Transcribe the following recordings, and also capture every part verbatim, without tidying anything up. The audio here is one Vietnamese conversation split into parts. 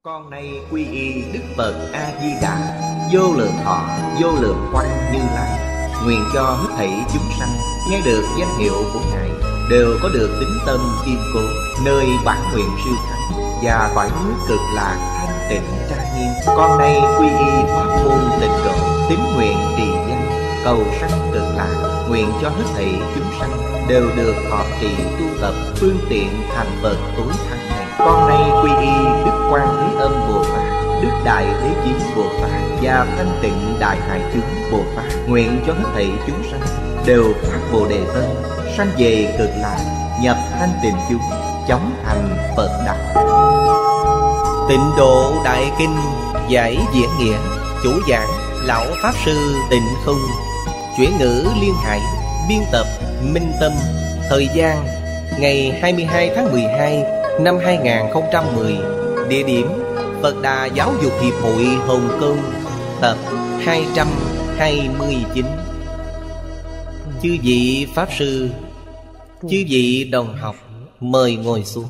Con nay quy y Đức Phật A-di-đà, vô lượng thọ, vô lượng quang Như Lai. Nguyện cho hết thảy chúng sanh nghe được danh hiệu của Ngài đều có được tín tâm kiên cố, nơi bản nguyện siêu thắng và cõi nước cực lạc thanh tịnh trang nghiêm. Con nay quy y pháp môn tịnh độ, tín nguyện trì danh, cầu sanh cực lạc. Nguyện cho hết thảy chúng sanh đều được thọ trì tu tập phương tiện thành Phật tối thắng này. Con nay quy y Đức Quan Thế Âm Bồ Tát, Đức Đại Thế Chí Bồ Tát và Thanh Tịnh Đại Hải Chúng Bồ Tát. Nguyện cho hết thảy chúng sanh đều phát Bồ Đề Tâm, sanh về cực lạc, nhập thanh tịnh chúng, chóng thành Phật đạo. Tịnh Độ Đại Kinh giải diễn nghĩa. Chủ giảng Lão Pháp Sư Tịnh Không. Chuyển ngữ Liên Hải. Biên tập Minh Tâm. Thời gian ngày hai mươi hai tháng mười hai năm hai nghìn không trăm mười. Địa điểm Phật Đà Giáo dục Hiệp hội Hồng Kông. Tập hai trăm hai mươi chín. Chư vị Pháp Sư, chư vị đồng học, mời ngồi xuống.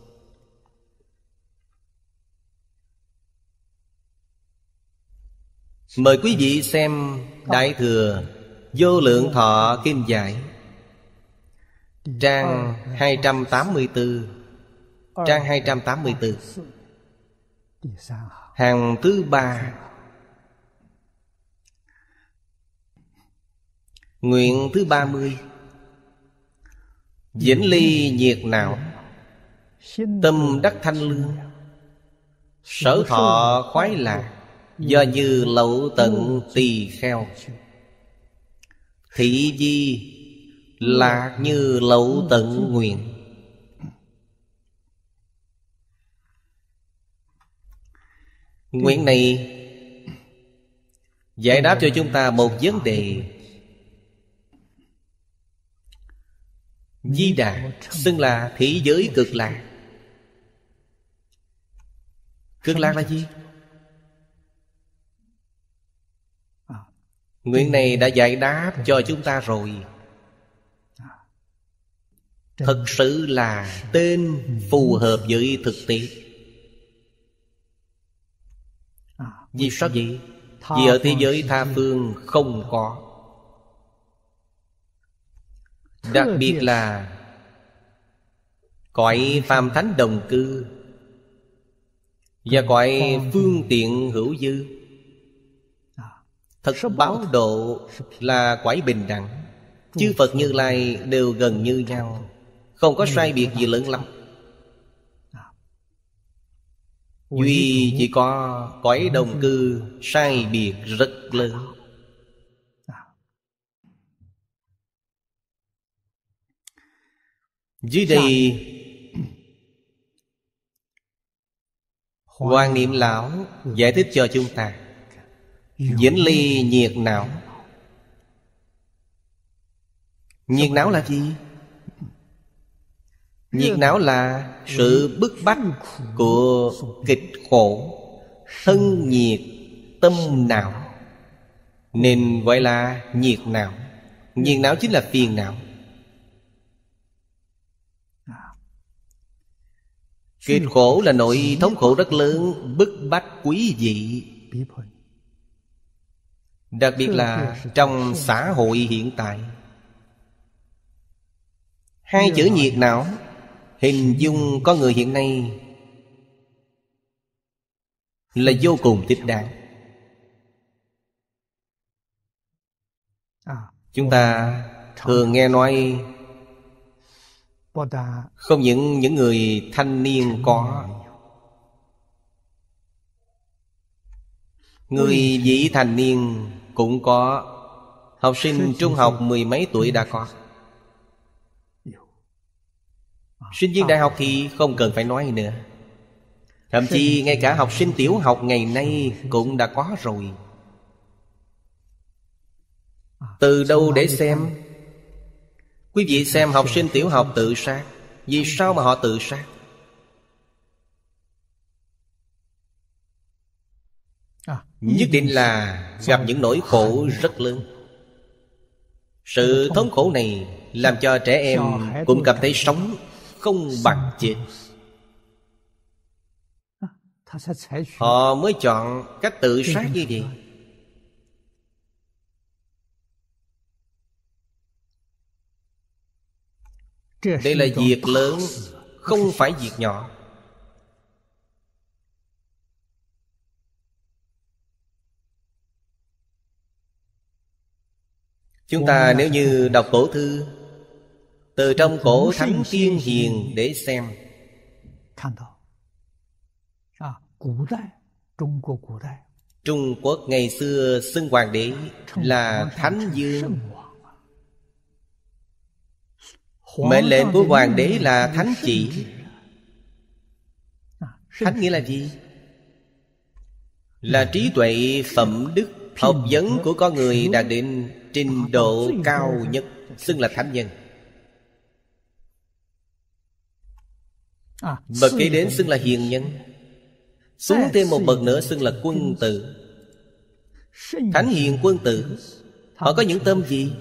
Mời quý vị xem Đại Thừa Vô Lượng Thọ Kinh Giải, trang hai trăm tám mươi tư. Trang hai trăm tám mươi tư, hàng thứ ba. Nguyện thứ ba mươi. Vĩnh ly nhiệt não, tâm đắc thanh lương, sở thọ khoái lạc, do như lậu tận tỳ kheo. Thị di lạc như lậu tận nguyện. Nguyện này giải đáp cho chúng ta một vấn đề. Di Đà xưng là thế giới cực lạc. Cực lạc là gì? Nguyện này đã giải đáp cho chúng ta rồi. Thật sự là tên phù hợp với thực tế. Vì sao vậy? Vì ở thế giới tha phương không có. Đặc biệt là cõi phàm thánh đồng cư và cõi phương tiện hữu dư. Thật báo độ là cõi bình đẳng. Chư Phật Như Lai đều gần như nhau, không có sai biệt gì lớn lắm. Duy chỉ có cõi đồng cư sai biệt rất lớn. Dưới đây Hoàng Niệm Lão giải thích cho chúng ta vĩnh ly nhiệt não. Nhiệt não là gì? Nhiệt não là sự bức bách của kịch khổ, thân nhiệt tâm não, nên gọi là nhiệt não. Nhiệt não chính là phiền não. Kịch khổ là nỗi thống khổ rất lớn, bức bách quý vị. Đặc biệt là trong xã hội hiện tại. Hai chữ nhiệt não hình dung con người hiện nay là vô cùng thích đáng. Chúng ta thường nghe nói không những những người thanh niên có, người vị thành niên cũng có, học sinh trung học mười mấy tuổi đã có. Sinh viên đại học thì không cần phải nói nữa. Thậm chí ngay cả học sinh tiểu học ngày nay cũng đã có rồi. Từ đâu để xem? Quý vị xem học sinh tiểu học tự sát. Vì sao mà họ tự sát? Nhất định là gặp những nỗi khổ rất lớn. Sự thống khổ này làm cho trẻ em cũng cảm thấy sống không bằng chết. họ mới chọn cách tự sát như vậy. Đây là việc lớn, không phải việc nhỏ. Chúng ta nếu như đọc cổ thư, từ trong cổ thánh tiên hiền để xem, Trung Quốc ngày xưa xưng hoàng đế là Thánh Dương. Mệnh lệnh của hoàng đế là thánh chỉ. Thánh nghĩa là gì? Là trí tuệ, phẩm đức, học vấn của con người đạt đến trình độ cao nhất, xưng là thánh nhân. Bậc kế đến xưng là hiền nhân. Xuống thêm một bậc nữa xưng là quân tử. Thánh hiền quân tử, họ có những tâm gì?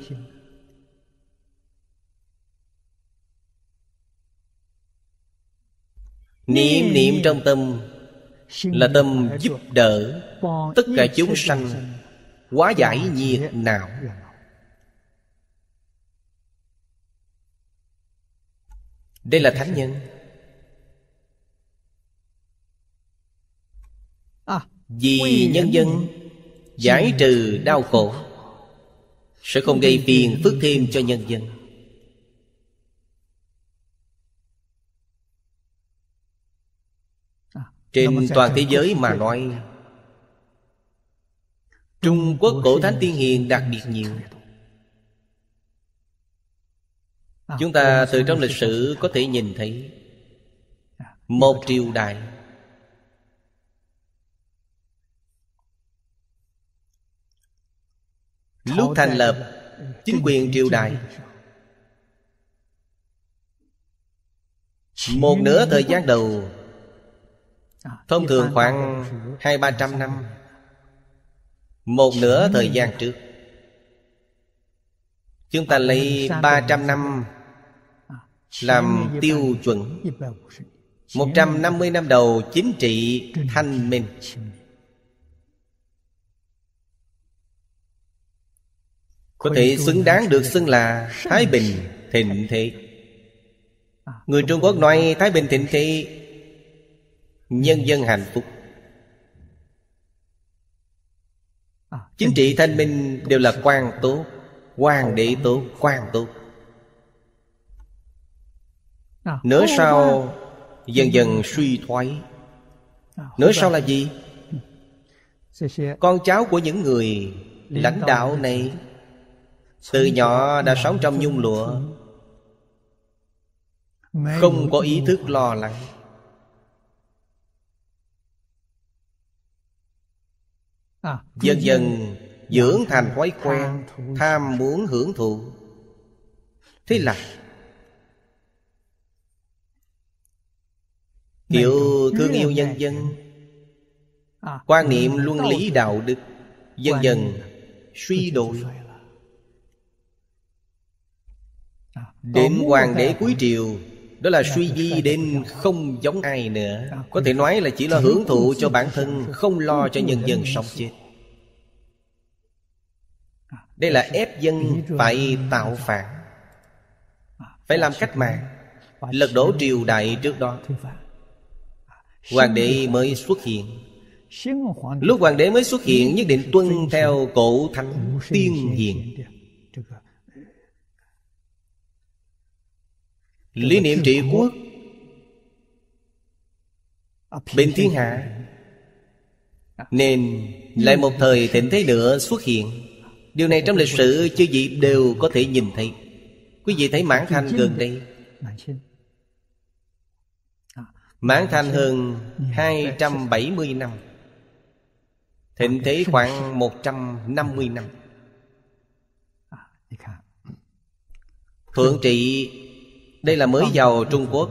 Niệm niệm trong tâm là tâm giúp đỡ tất cả chúng sanh hóa giải nhiệt não. Đây là thánh nhân. Vì nhân dân giải trừ đau khổ, sẽ không gây phiền phức thêm cho nhân dân. Trên toàn thế giới mà nói, Trung Quốc cổ thánh tiên hiền đặc biệt nhiều. Chúng ta từ trong lịch sử có thể nhìn thấy một triều đại lúc thành lập chính quyền triều đại, một nửa thời gian đầu, thông thường khoảng hai ba trăm năm, một nửa thời gian trước. Chúng ta lấy ba trăm năm làm tiêu chuẩn. Một trăm năm mươi năm đầu chính trị thanh minh. Có thể xứng đáng được xưng là thái bình thịnh thế. Người Trung Quốc nói thái bình thịnh thế, nhân dân hạnh phúc, chính trị thanh minh, đều là quan tốt, hoàng đế tốt, quan tốt. Nửa sau dần dần suy thoái. Nửa sau là gì? Con cháu của những người lãnh đạo này từ nhỏ đã sống trong nhung lụa, không có ý thức lo lắng. Dần dần dưỡng thành thói quen tham muốn hưởng thụ. Thế là hiểu thương yêu nhân dân, quan niệm luân lý đạo đức dần dần suy đổi. Đến hoàng đế cuối triều, đó là suy vi đến không giống ai nữa. Có thể nói là chỉ lo hưởng thụ cho bản thân, không lo cho nhân dân sống chết. Đây là ép dân phải tạo phản, phải làm cách mạng, lật đổ triều đại trước đó. Hoàng đế mới xuất hiện. Lúc hoàng đế mới xuất hiện, nhất định tuân theo cổ thánh tiên hiền. Lý niệm trị quốc, bình thiên hạ, nên lại một thời thịnh thế nữa xuất hiện. Điều này trong lịch sử chư vị đều có thể nhìn thấy. Quý vị thấy Mãn Thanh gần đây, Mãn Thanh hơn hai trăm bảy mươi năm, thịnh thế khoảng một trăm năm mươi năm. Thượng trị, đây là mới vào Trung Quốc,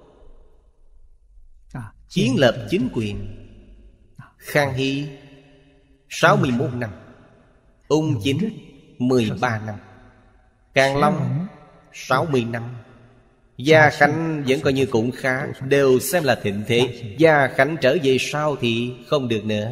kiến lập chính quyền. Khang Hy sáu mươi mốt năm, Ung Chính mười ba năm, Càn Long sáu mươi năm, Gia Khánh vẫn coi như cũng khá, đều xem là thịnh thế. Gia Khánh trở về sau thì không được nữa.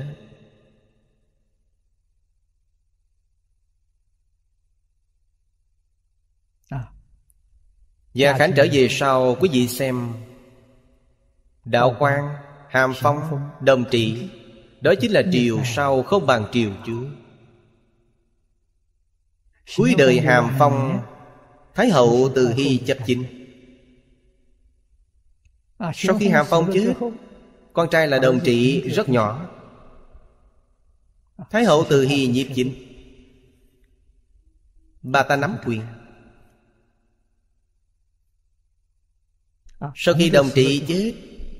Gia Khánh trở về sau, quý vị xem Đạo Quang, Hàm Phong, Đồng Trị, đó chính là triều sau không bằng triều trước. Cuối đời Hàm Phong, Thái hậu Từ Hy chấp chính. Sau khi Hàm Phong chết, con trai là Đồng Trị rất nhỏ, Thái hậu Từ Hy nhiếp chính. Bà ta nắm quyền. Sau khi Đồng Trị chết,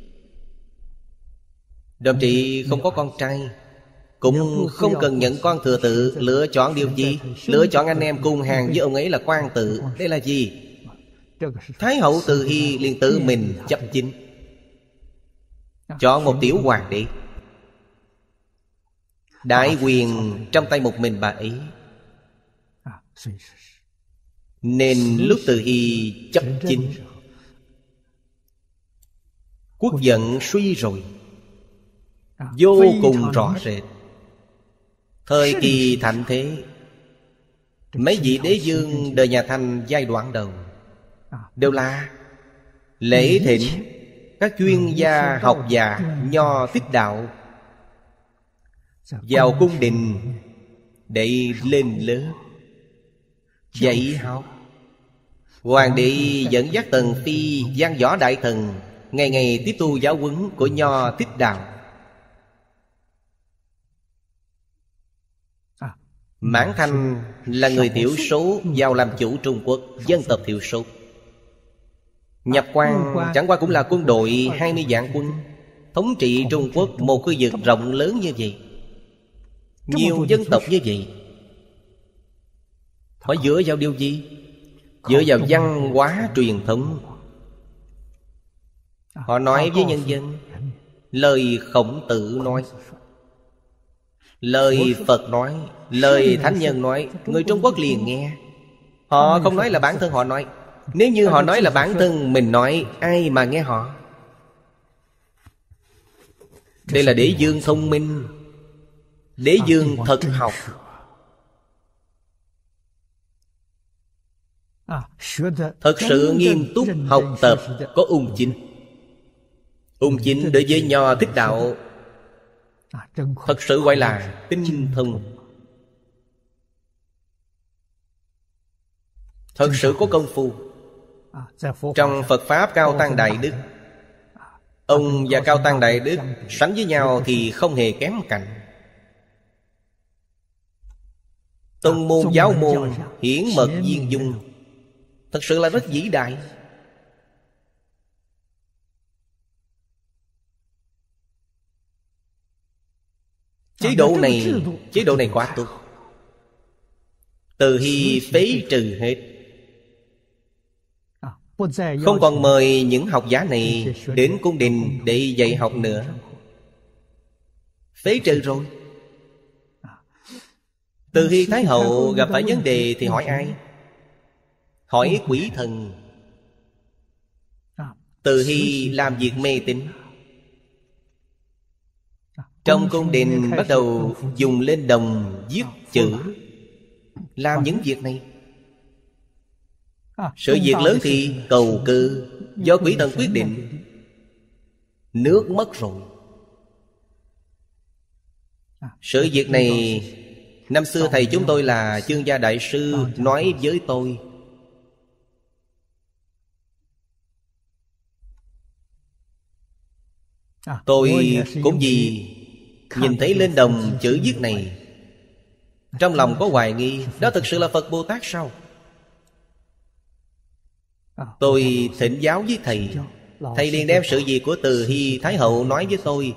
Đồng Trị không có con trai, cũng không cần nhận con thừa tự. Lựa chọn điều gì? Lựa chọn anh em cùng hàng với ông ấy là quan tự. Đây là gì? Thái hậu Từ Hy liền tự mình chấp chính, chọn một tiểu hoàng đế. Đại quyền trong tay một mình bà ấy. Nên lúc Từ Hy chấp chính, quốc vận suy rồi, vô cùng rõ rệt. Thời kỳ thạnh thế, mấy vị đế vương đời nhà Thanh giai đoạn đầu đều là lễ thỉnh các chuyên gia học giả nho tích đạo vào cung đình để lên lớp dạy học. Hoàng đế dẫn dắt tần phi văn võ đại thần ngày ngày tiếp tu giáo huấn của nho tích đạo. Mãn Thanh là người thiểu số vào làm chủ Trung Quốc, dân tộc thiểu số. Nhập quan chẳng qua cũng là quân đội hai mươi vạn quân, thống trị Trung Quốc một khu vực rộng lớn như vậy, nhiều dân tộc như vậy. Họ dựa vào điều gì? Dựa vào văn hóa truyền thống. Họ nói với nhân dân lời Khổng Tử nói, lời Phật nói, lời Thánh Nhân nói, người Trung Quốc liền nghe. Họ không nói là bản thân họ nói. Nếu như họ nói là bản thân mình nói, ai mà nghe họ? Đây là đế vương thông minh, đế vương thật học. Thật sự nghiêm túc học tập, có ung chính. Ung chính đối với nho thích đạo thật sự gọi là tinh thông, thật sự có công phu. Trong Phật Pháp Cao Tăng Đại Đức, ông và Cao Tăng Đại Đức sánh với nhau thì không hề kém cạnh. Tông môn giáo môn hiển mật viên dung, thật sự là rất vĩ đại. Chế độ này, chế độ này quá tốt. Từ Hy phế trừ hết, không còn mời những học giả này đến cung đình để dạy học nữa. Phế trừ rồi. Từ Hy Thái hậu gặp phải vấn đề thì hỏi ai? Hỏi quỷ thần. Từ Hy làm việc mê tín. Trong cung đình bắt đầu dùng lên đồng viết chữ, làm những việc này. Sự việc lớn thì cầu cư, do quỷ thần quyết định. Nước mất rồi. Sự việc này năm xưa thầy chúng tôi là Chương Gia Đại Sư nói với tôi. Tôi cũng vì nhìn thấy lên đồng chữ viết này, trong lòng có hoài nghi, đó thực sự là Phật Bồ Tát sao? Tôi thỉnh giáo với thầy. Thầy liền đem sự việc của Từ Hy Thái hậu nói với tôi.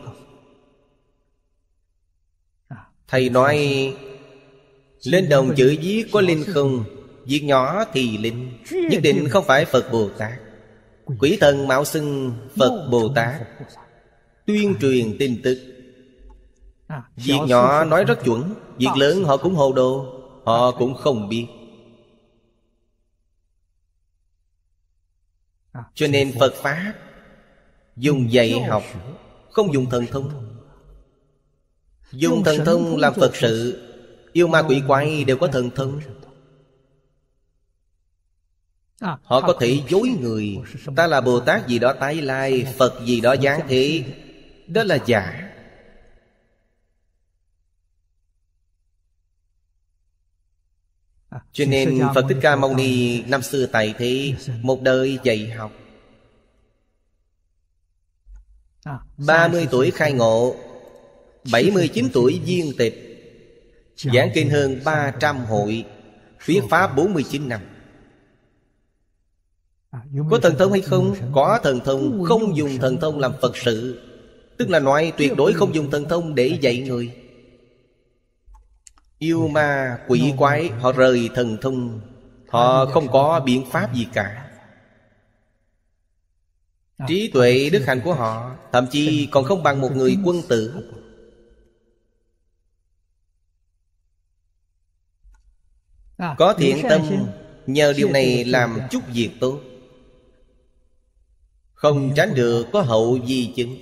Thầy nói lên đồng chữ viết có linh không? Viết nhỏ thì linh, nhất định không phải Phật Bồ Tát. Quỷ thần mạo xưng Phật Bồ Tát, tuyên truyền tin tức. Việc nhỏ nói rất chuẩn, việc lớn họ cũng hồ đồ, họ cũng không biết. Cho nên Phật Pháp dùng dạy học, không dùng thần thông. Dùng thần thông làm Phật sự, yêu ma quỷ quái đều có thần thông. Họ có thể dối người, ta là Bồ Tát gì đó tái lai, Phật gì đó giáng thế. Đó là giả. Cho nên Phật Thích Ca Mâu Ni năm xưa tại thế, một đời dạy học. Ba mươi tuổi khai ngộ, bảy mươi chín tuổi viên tịch, giảng kinh hơn ba trăm hội, thuyết pháp bốn mươi chín năm. Có thần thông hay không? Có thần thông. Không dùng thần thông làm Phật sự, tức là nói tuyệt đối không dùng thần thông để dạy người. Yêu ma quỷ quái họ rời thần thông, họ không có biện pháp gì cả. Trí tuệ đức hạnh của họ thậm chí còn không bằng một người quân tử. Có thiện tâm, nhờ điều này làm chút việc tốt, không tránh được có hậu di chứng.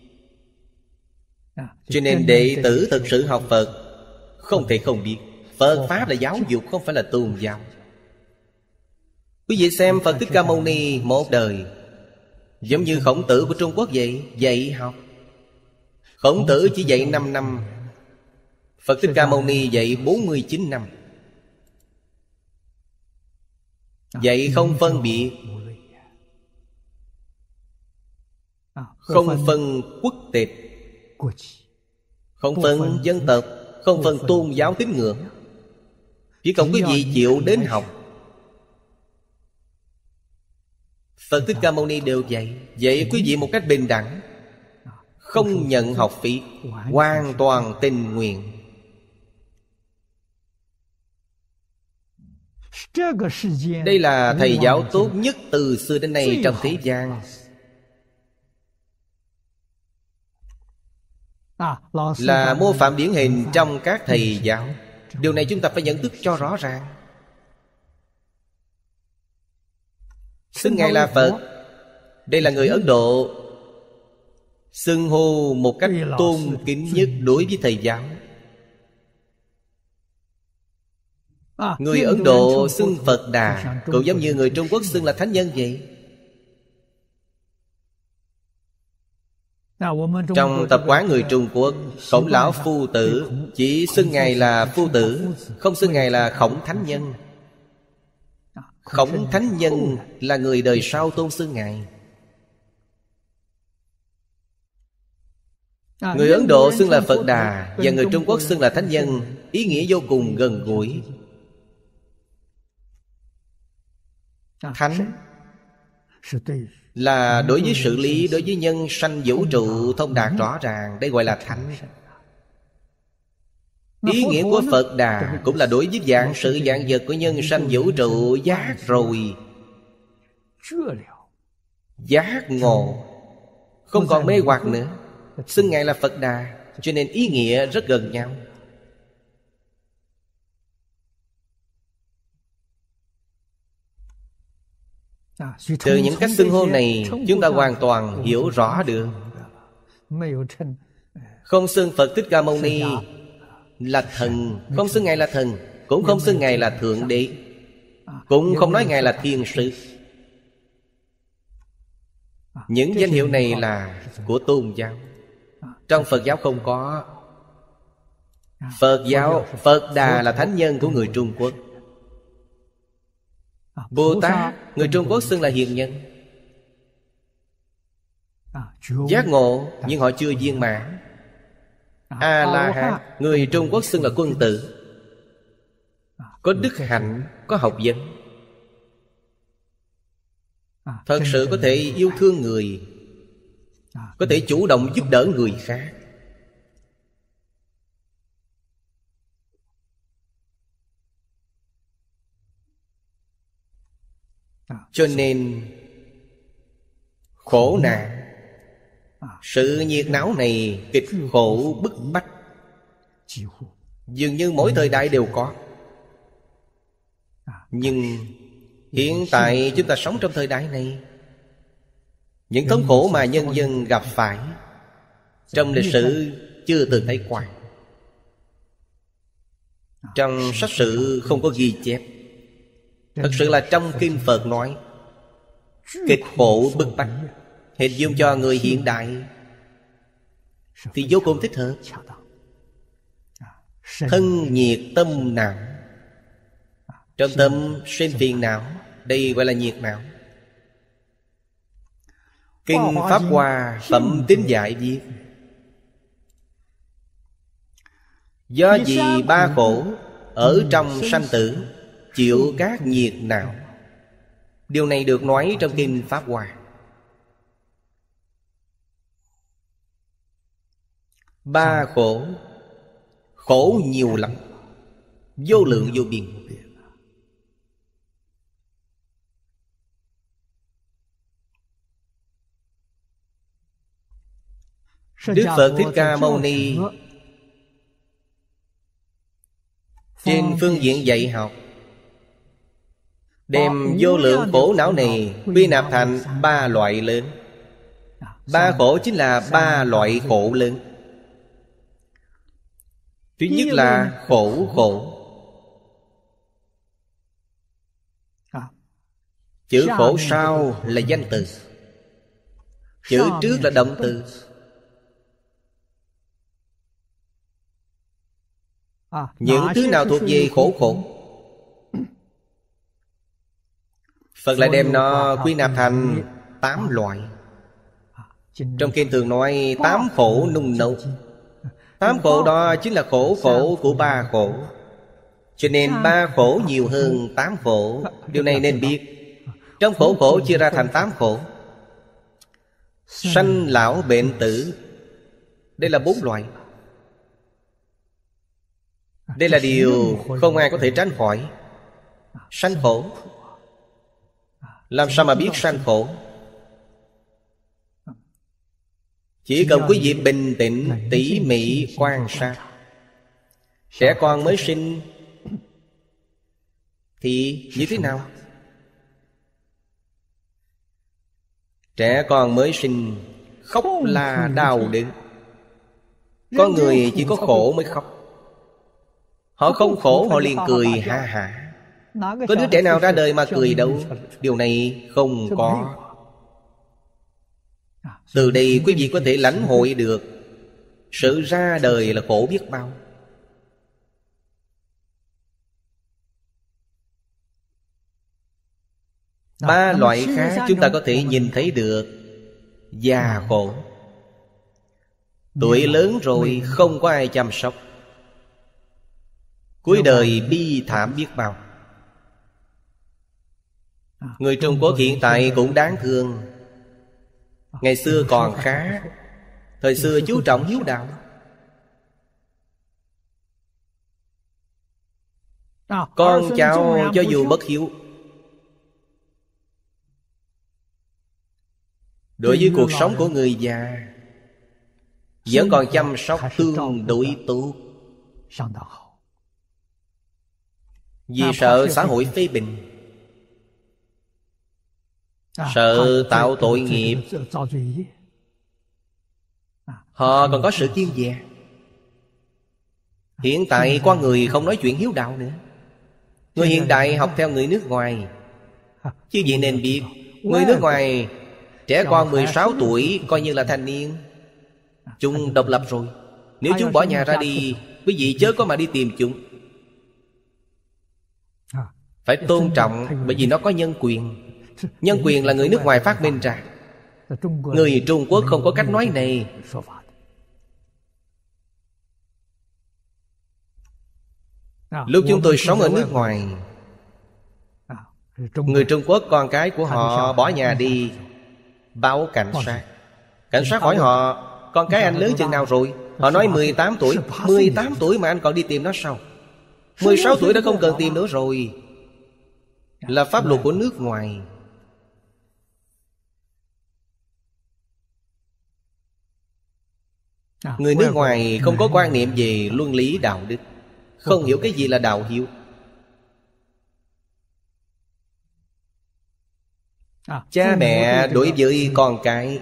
Cho nên đệ tử thực sự học Phật không thể không biết. Phật Pháp là giáo dục, không phải là tôn giáo. Quý vị xem Phật Thích Ca Mâu Ni một đời giống như Khổng Tử của Trung Quốc vậy, dạy học. Khổng Tử chỉ dạy năm năm, Phật Thích Ca Mâu Ni dạy bốn mươi chín năm. Dạy không phân biệt, không phân quốc tịch, không phân dân tộc, không phân tôn giáo tín ngưỡng. Chỉ cần quý vị chịu đến học, Phật Thích Ca Mâu Ni đều dạy. Dạy quý vị một cách bình đẳng, không nhận học phí, hoàn toàn tình nguyện. Đây là thầy giáo tốt nhất từ xưa đến nay trong thế gian. Là mô phạm điển hình trong các thầy giáo. Điều này chúng ta phải nhận thức cho rõ ràng. Xưng Ngài là Phật, đây là người Ấn Độ, xưng hô một cách tôn kính nhất đối với thầy giáo. Người Ấn Độ xưng Phật Đà cũng giống như người Trung Quốc xưng là Thánh Nhân vậy. Trong tập quán người Trung Quốc, Khổng Lão Phu Tử chỉ xưng Ngài là Phu Tử, không xưng Ngài là Khổng Thánh Nhân. Khổng Thánh Nhân là người đời sau tôn xưng Ngài. Người Ấn Độ xưng là Phật Đà và người Trung Quốc xưng là Thánh Nhân, ý nghĩa vô cùng gần gũi. Thánh là đối với sự lý, đối với nhân sanh vũ trụ thông đạt rõ ràng, đây gọi là thánh. Ý nghĩa của Phật Đà cũng là đối với dạng sự dạng vật của nhân sanh vũ trụ giác rồi, giác ngộ, không còn mê hoặc nữa. Xưng Ngài là Phật Đà, cho nên ý nghĩa rất gần nhau. Từ những cách xưng hô này, chúng ta hoàn toàn hiểu rõ được. Không xưng Phật Thích Ca Mâu Ni là thần, không xưng Ngài là thần, cũng không xưng Ngài là Thượng Đế, cũng không nói Ngài là Thiên Sư. Những danh hiệu này là của tôn giáo. Trong Phật giáo không có. Phật giáo, Phật Đà là thánh nhân của người Trung Quốc. Bồ Tát, người Trung Quốc xưng là hiền nhân. Giác ngộ, nhưng họ chưa viên mãn. A-la-hán, người Trung Quốc xưng là quân tử, có đức hạnh, có học vấn, thật sự có thể yêu thương người, có thể chủ động giúp đỡ người khác. Cho nên khổ nạn, sự nhiệt não này, kịch khổ bức bách, dường như mỗi thời đại đều có. Nhưng hiện tại chúng ta sống trong thời đại này, Những thống khổ mà nhân dân gặp phải trong lịch sử chưa từng thấy qua. Trong sách sử không có ghi chép. Thật sự là trong kinh Phật nói kịch khổ bức bách, hình dung cho người hiện đại thì vô cùng thích hợp. Thân nhiệt tâm não, trong tâm sinh phiền não, đây gọi là nhiệt não. Kinh Pháp Hoa Phẩm Tín Giải viết: do gì ba khổ ở trong sanh tử, chịu các nhiệt não. Điều này được nói trong kinh Pháp Hoa. Ba khổ, khổ nhiều lắm, vô lượng vô biên. Đức Phật Thích Ca Mâu Ni trên phương diện dạy học đem vô lượng khổ não này quy nạp thành ba loại lớn. Ba khổ chính là ba loại khổ lớn. Thứ nhất là khổ khổ. Chữ khổ sau là danh từ, chữ trước là động từ. Những thứ nào thuộc về khổ khổ, Phật lại đem nó quy nạp thành tám loại. Trong kinh thường nói tám khổ nung nấu. Tám khổ đó chính là khổ khổ của ba khổ. Cho nên ba khổ nhiều hơn tám khổ. Điều này nên biết. Trong khổ khổ chia ra thành tám khổ. Sanh lão bệnh tử, đây là bốn loại. Đây là điều không ai có thể tránh khỏi. Sanh khổ. Làm sao mà biết sanh khổ? Chỉ cần quý vị bình tĩnh, tỉ mỉ quan sát. Trẻ con mới sinh thì như thế nào? Trẻ con mới sinh khóc là đau đớn. Có người chỉ có khổ mới khóc. Họ không khổ họ liền cười ha hả. Có đứa trẻ nào ra đời mà cười đâu? Điều này không có. Từ đây quý vị có thể lãnh hội được sự ra đời là khổ biết bao. Ba loại khác chúng ta có thể nhìn thấy được. Già khổ, tuổi lớn rồi không có ai chăm sóc, cuối đời bi thảm biết bao. Người Trung Quốc hiện tại cũng đáng thương. Ngày xưa còn khá. Thời xưa chú trọng hiếu đạo. Con cháu cho dù bất hiếu, đối với cuộc sống của người già vẫn còn chăm sóc tương đối tốt. Vì sợ xã hội phê bình, sợ tạo tội nghiệp, họ còn có sự kiêng dè. Hiện tại con người không nói chuyện hiếu đạo nữa. Người hiện đại học theo người nước ngoài. Chứ vậy nên biết, người nước ngoài trẻ con mười sáu tuổi coi như là thanh niên, chúng độc lập rồi. Nếu chúng bỏ nhà ra đi, quý vị chớ có mà đi tìm chúng. Phải tôn trọng, bởi vì nó có nhân quyền. Nhân quyền là người nước ngoài phát minh ra. Người Trung Quốc không có cách nói này. Lúc chúng tôi sống ở nước ngoài, người Trung Quốc con cái của họ bỏ nhà đi, báo cảnh sát. Cảnh sát hỏi họ, con cái anh lớn chừng nào rồi? Họ nói mười tám tuổi. Mười tám tuổi mà anh còn đi tìm nó sao? Mười sáu tuổi đã không cần tìm nữa rồi. Là pháp luật của nước ngoài. Người nước ngoài không có quan niệm về luân lý đạo đức, không hiểu cái gì là đạo hiếu. Cha mẹ đối với con cái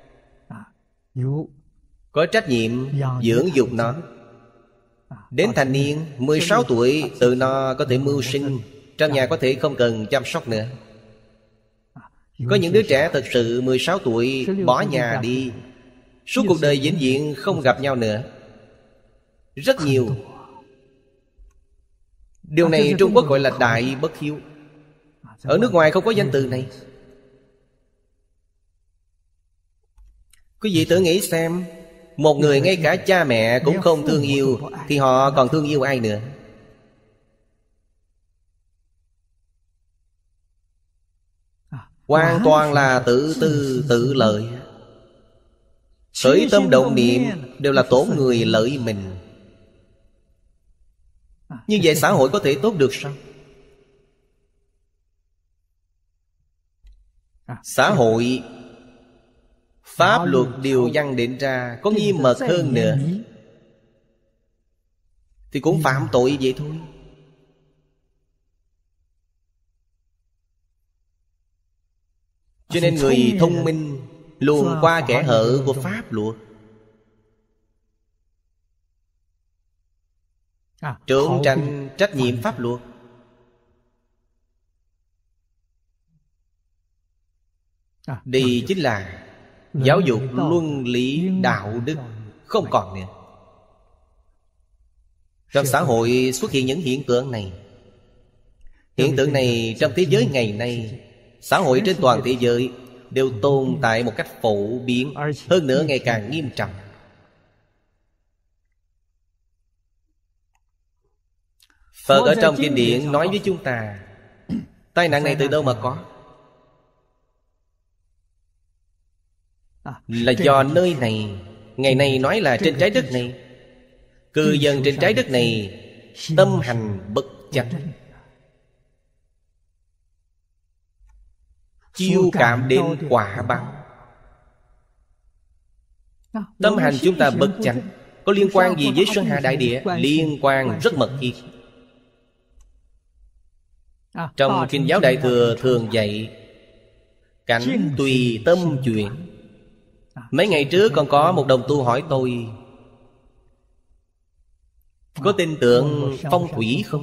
có trách nhiệm dưỡng dục nó. Đến thành niên mười sáu tuổi, tự nó có thể mưu sinh, trong nhà có thể không cần chăm sóc nữa. Có những đứa trẻ thật sự mười sáu tuổi bỏ nhà đi, suốt cuộc đời vĩnh viễn không gặp nhau nữa. Rất nhiều. Điều này Trung Quốc gọi là đại bất hiếu. Ở nước ngoài không có danh từ này. Quý vị tự nghĩ xem, một người ngay cả cha mẹ cũng không thương yêu, thì họ còn thương yêu ai nữa? Hoàn toàn là tự tư tự lợi. Khởi tâm động niệm đều là tổn người lợi mình. Như vậy xã hội có thể tốt được sao? Xã hội, pháp luật điều văn định ra có nghiêm mật hơn nữa thì cũng phạm tội vậy thôi. Cho nên người thông minh luôn qua kẽ hở của pháp luật, trốn tránh trách nhiệm pháp luật. Đây chính là giáo dục luân lý đạo đức không còn nữa. Trong xã hội xuất hiện những hiện tượng này. Hiện tượng này trong thế giới ngày nay, xã hội trên toàn thế giới đều tồn tại một cách phổ biến, hơn nữa ngày càng nghiêm trọng. Phật ở trong kinh điển nói với chúng ta, tai nạn này từ đâu mà có? Là do nơi này, ngày nay nói là trên trái đất này, cư dân trên trái đất này tâm hành bất chánh, chiêu cảm đến quả báo. Tâm hành chúng ta bất chánh có liên quan gì với Sơn Hà Đại Địa? Liên quan rất mật thiết. Trong Kinh Giáo Đại Thừa thường dạy cảnh tùy tâm chuyển. Mấy ngày trước còn có một đồng tu hỏi tôi, có tin tưởng phong thủy không?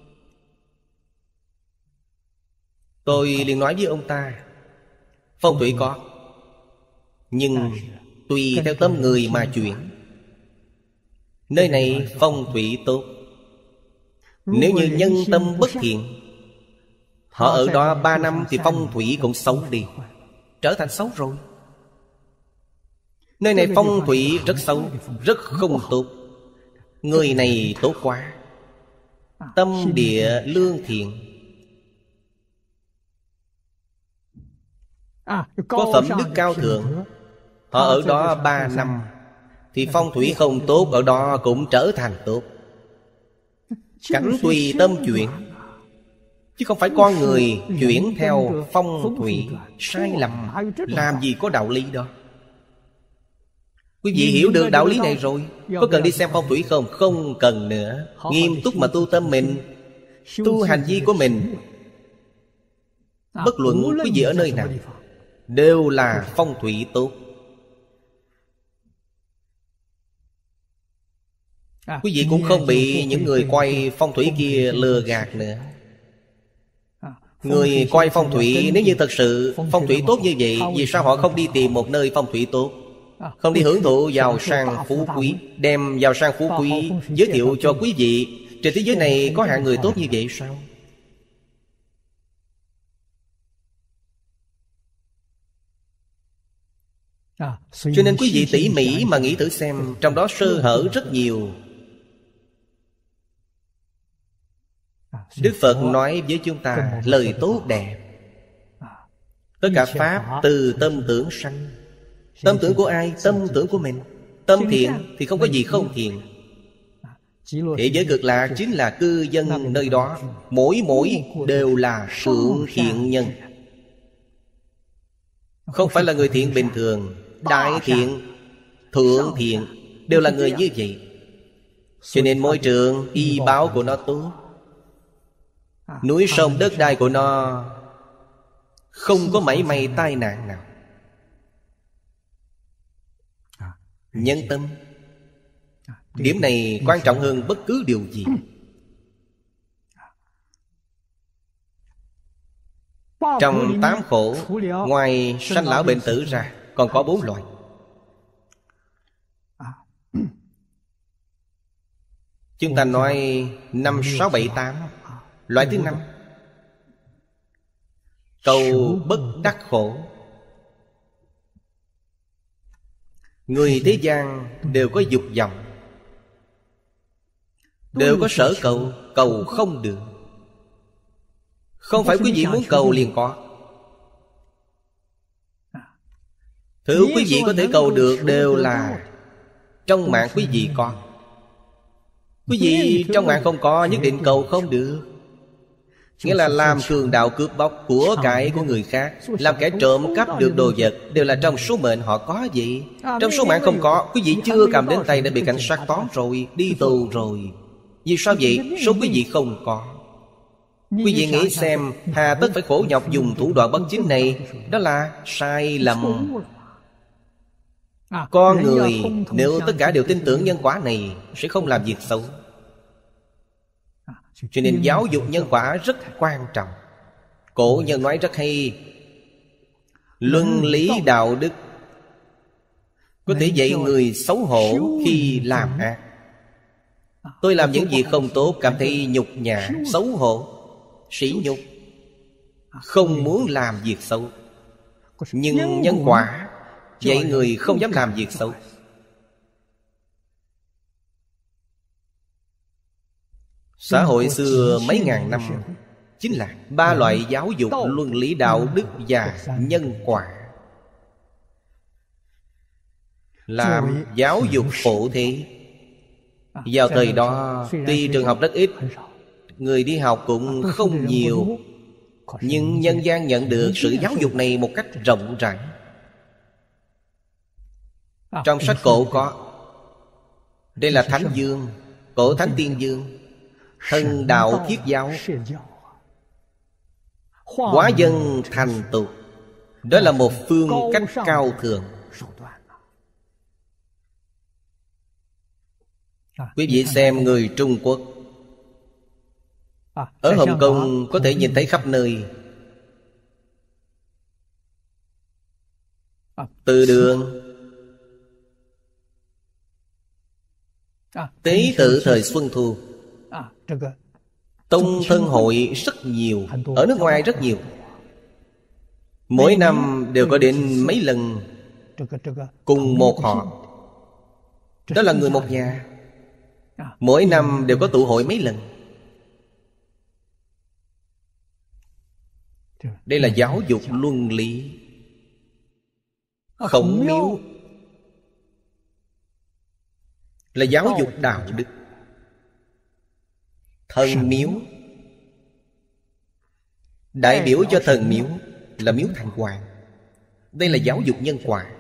Tôi liền nói với ông ta, phong thủy có, nhưng tùy theo tâm người mà chuyển. Nơi này phong thủy tốt. Nếu như nhân tâm bất thiện, họ ở đó ba năm thì phong thủy cũng xấu đi, trở thành xấu rồi. Nơi này phong thủy rất xấu, rất không tốt. Người này tốt quá, tâm địa lương thiện, có phẩm đức cao thượng, họ ở đó ba năm thì phong thủy không tốt, ở đó cũng trở thành tốt. Cảnh tùy tâm chuyển, chứ không phải con người chuyển theo phong thủy. Sai lầm, làm gì có đạo lý đó. Quý vị hiểu được đạo lý này rồi, có cần đi xem phong thủy không? Không cần nữa. Nghiêm túc mà tu tâm mình, tu hành vi của mình. Bất luận quý vị ở nơi nào, đều là phong thủy tốt. Quý vị cũng không bị những người quay phong thủy kia lừa gạt nữa. Người quay phong thủy, nếu như thật sự phong thủy tốt như vậy, vì sao họ không đi tìm một nơi phong thủy tốt, không đi hưởng thụ giàu sang phú quý, đem giàu sang phú quý giới thiệu cho quý vị? Trên thế giới này có hạng người tốt như vậy sao? Cho nên quý vị tỉ mỉ mà nghĩ thử xem, trong đó sơ hở rất nhiều. Đức Phật nói với chúng ta lời tốt đẹp. Tất cả pháp từ tâm tưởng sanh. Tâm tưởng của ai? Tâm tưởng của mình. Tâm thiện thì không có gì không thiện. Thế giới cực lạc chính là cư dân nơi đó, mỗi mỗi đều là sượng thiện nhân, không phải là người thiện bình thường. Đại thiện, thượng thiện đều là người như vậy. Cho nên môi trường y báo của nó tốt, núi sông đất đai của nó không có mảy may tai nạn nào. Nhân tâm, điểm này quan trọng hơn bất cứ điều gì. Trong tám khổ, ngoài sanh lão bệnh tử ra, còn có bốn loại. Chúng ta nói năm, sáu, bảy, tám. Loại thứ năm, cầu bất đắc khổ. Người thế gian đều có dục vọng, đều có sở cầu, cầu không được. Không phải quý vị muốn cầu liền có. Thứ quý vị có thể cầu được đều là trong mạng quý vị có. Quý vị trong mạng không có, nhất định cầu không được. Nghĩa là làm cường đạo cướp bóc của cải của người khác, làm kẻ trộm cắp được đồ vật, đều là trong số mệnh họ có vậy. Trong số mạng không có, quý vị chưa cầm đến tay đã bị cảnh sát tóm rồi, đi tù rồi. Vì sao vậy? Số quý vị không có. Quý vị nghĩ xem, hà tất phải khổ nhọc dùng thủ đoạn bất chính này? Đó là sai lầm. Con người nếu tất cả đều tin tưởng nhân quả này sẽ không làm việc xấu. Cho nên giáo dục nhân quả rất quan trọng. Cổ nhân nói rất hay, luân lý đạo đức có thể dạy người xấu hổ khi làm ác. Tôi làm những việc không tốt, cảm thấy nhục nhã, xấu hổ, sỉ nhục, không muốn làm việc xấu. Nhưng nhân quả dạy người không dám làm việc xấu. Xã hội xưa mấy ngàn năm chính là ba loại giáo dục: luân lý đạo đức và nhân quả. Làm giáo dục phổ thế. Vào thời đó tuy trường học rất ít, người đi học cũng không nhiều, nhưng nhân gian nhận được sự giáo dục này một cách rộng rãi. Trong sách cổ có. Đây là Thánh Dương, Cổ Thánh Tiên Dương, Thần đạo thiết giáo, hóa dân thành tục. Đó là một phương cách cao thượng. Quý vị xem người Trung Quốc, ở Hồng Kông có thể nhìn thấy khắp nơi. Từ đường, tế tự thời Xuân Thu, tông thân hội rất nhiều. Ở nước ngoài rất nhiều. Mỗi năm đều có đến mấy lần cùng một họ. Đó là người một nhà. Mỗi năm đều có tụ hội mấy lần. Đây là giáo dục luân lý. Khổng miếu là giáo dục đạo đức. Thần miếu đại biểu cho thần miếu là miếu Thành Hoàng. Đây là giáo dục nhân quả.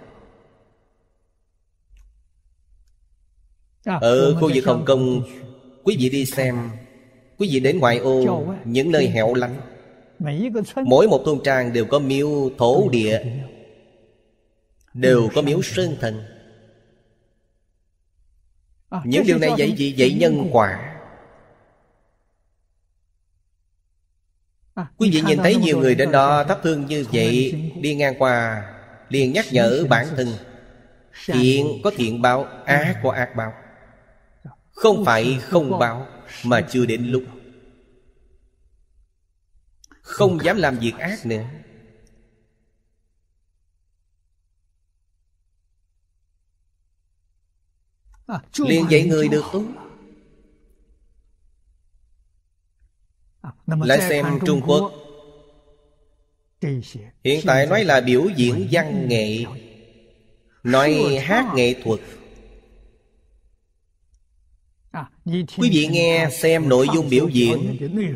Ở khu vực Hồng Kông, quý vị đi xem, quý vị đến ngoại ô, những nơi hẻo lánh, mỗi một thôn trang đều có miếu thổ địa, đều có miếu sơn thần. Những điều này dạy gì? Dạy nhân quả. Quý vị nhìn thấy nhiều người đến đó thắp hương như vậy, đi ngang qua liền nhắc nhở bản thân: thiện có thiện báo, ác có ác báo. Không phải không báo, mà chưa đến lúc. Không dám làm việc ác nữa. Liền dạy người được tốt. Lại xem Trung Quốc, hiện tại nói là biểu diễn văn nghệ, nói hát nghệ thuật. Quý vị nghe xem nội dung biểu diễn,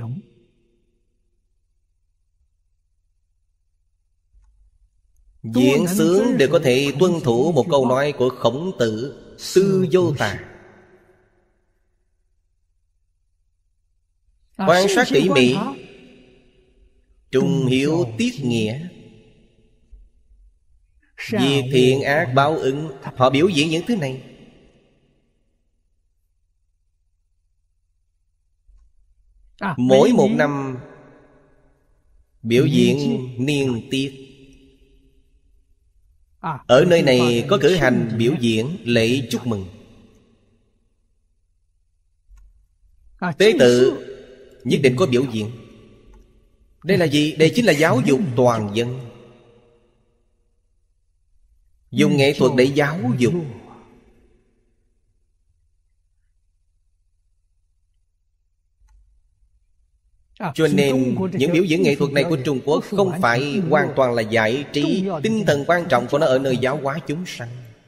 diễn sướng đều có thể tuân thủ một câu nói của Khổng Tử: tư vô tà. Quan sát tỉ mỉ, Trung hiếu tiết nghĩa, việc thiện ác báo ứng. Họ biểu diễn những thứ này. Mỗi một năm biểu diễn niên tiết. Ở nơi này có cử hành biểu diễn lễ chúc mừng. Tế tự nhất định có biểu diễn. Đây là gì? Đây chính là giáo dục toàn dân. Dùng nghệ thuật để giáo dục. Cho nên những biểu diễn nghệ thuật này của Trung Quốc không phải hoàn toàn là giải trí. Tinh thần quan trọng của nó ở nơi giáo hóa chúng sanh.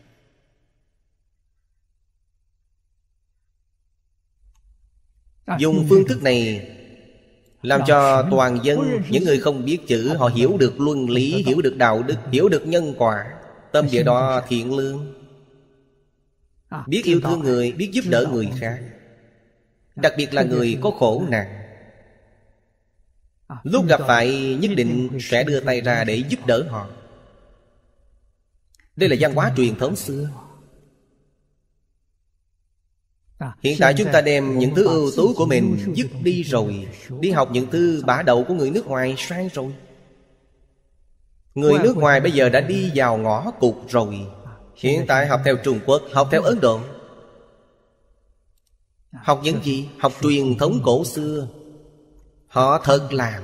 Dùng phương thức này làm cho toàn dân, những người không biết chữ, họ hiểu được luân lý, hiểu được đạo đức, hiểu được nhân quả. Tâm địa đó thiện lương, biết yêu thương người, biết giúp đỡ người khác. Đặc biệt là người có khổ nạn, lúc gặp phải nhất định sẽ đưa tay ra để giúp đỡ họ. Đây là văn hóa truyền thống xưa. Hiện tại chúng ta đem những thứ ưu tú của mình dứt đi rồi, đi học những thứ bả đậu của người nước ngoài sai rồi. Người nước ngoài bây giờ đã đi vào ngõ cụt rồi. Hiện tại học theo Trung Quốc, học theo Ấn Độ. Học những gì? Học truyền thống cổ xưa. Họ thật làm.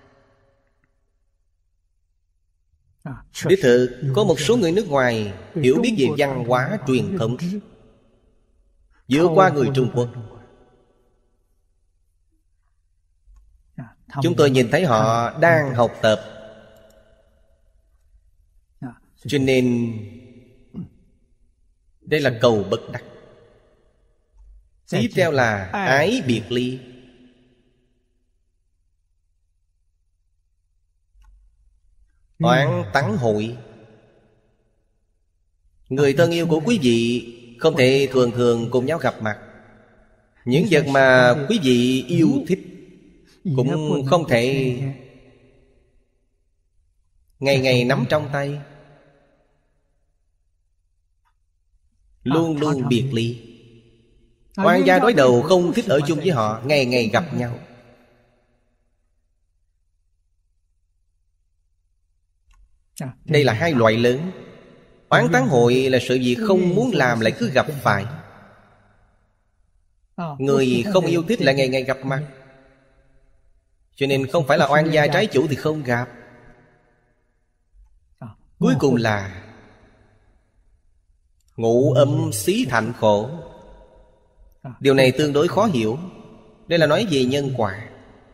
Đích thực có một số người nước ngoài hiểu biết về văn hóa truyền thống vượt qua người Trung Quốc. Chúng tôi nhìn thấy họ đang học tập. Cho nên đây là cầu bất đắc. Tiếp theo là ái biệt ly. Oán tắng hội. Người thân yêu của quý vị không thể thường thường cùng nhau gặp mặt. Những vật mà quý vị yêu thích cũng không thể ngày ngày nắm trong tay. Luôn luôn biệt ly. Oan gia đối đầu không thích ở chung với họ, ngày ngày gặp nhau. Đây là hai loại lớn. Oán tán hội là sự gì không muốn làm lại cứ gặp phải. Người không yêu thích lại ngày ngày gặp mặt. Cho nên không phải là oan gia trái chủ thì không gặp. Cuối cùng là ngũ âm xí thạnh khổ. Điều này tương đối khó hiểu. Đây là nói về nhân quả.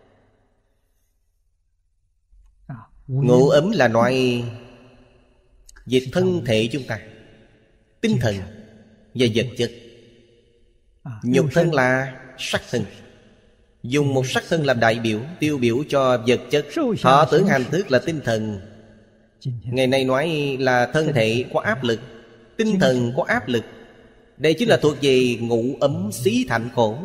Ngũ ấm là nói về thân thể chúng ta, tinh thần và vật chất. Nhục thân là sắc thân. Dùng một sắc thân làm đại biểu, tiêu biểu cho vật chất. Thọ tưởng hành thức là tinh thần. Ngày nay nói là thân thể có áp lực, tinh thần có áp lực. Đây chính là thuộc về ngũ ấm xí thạnh khổ.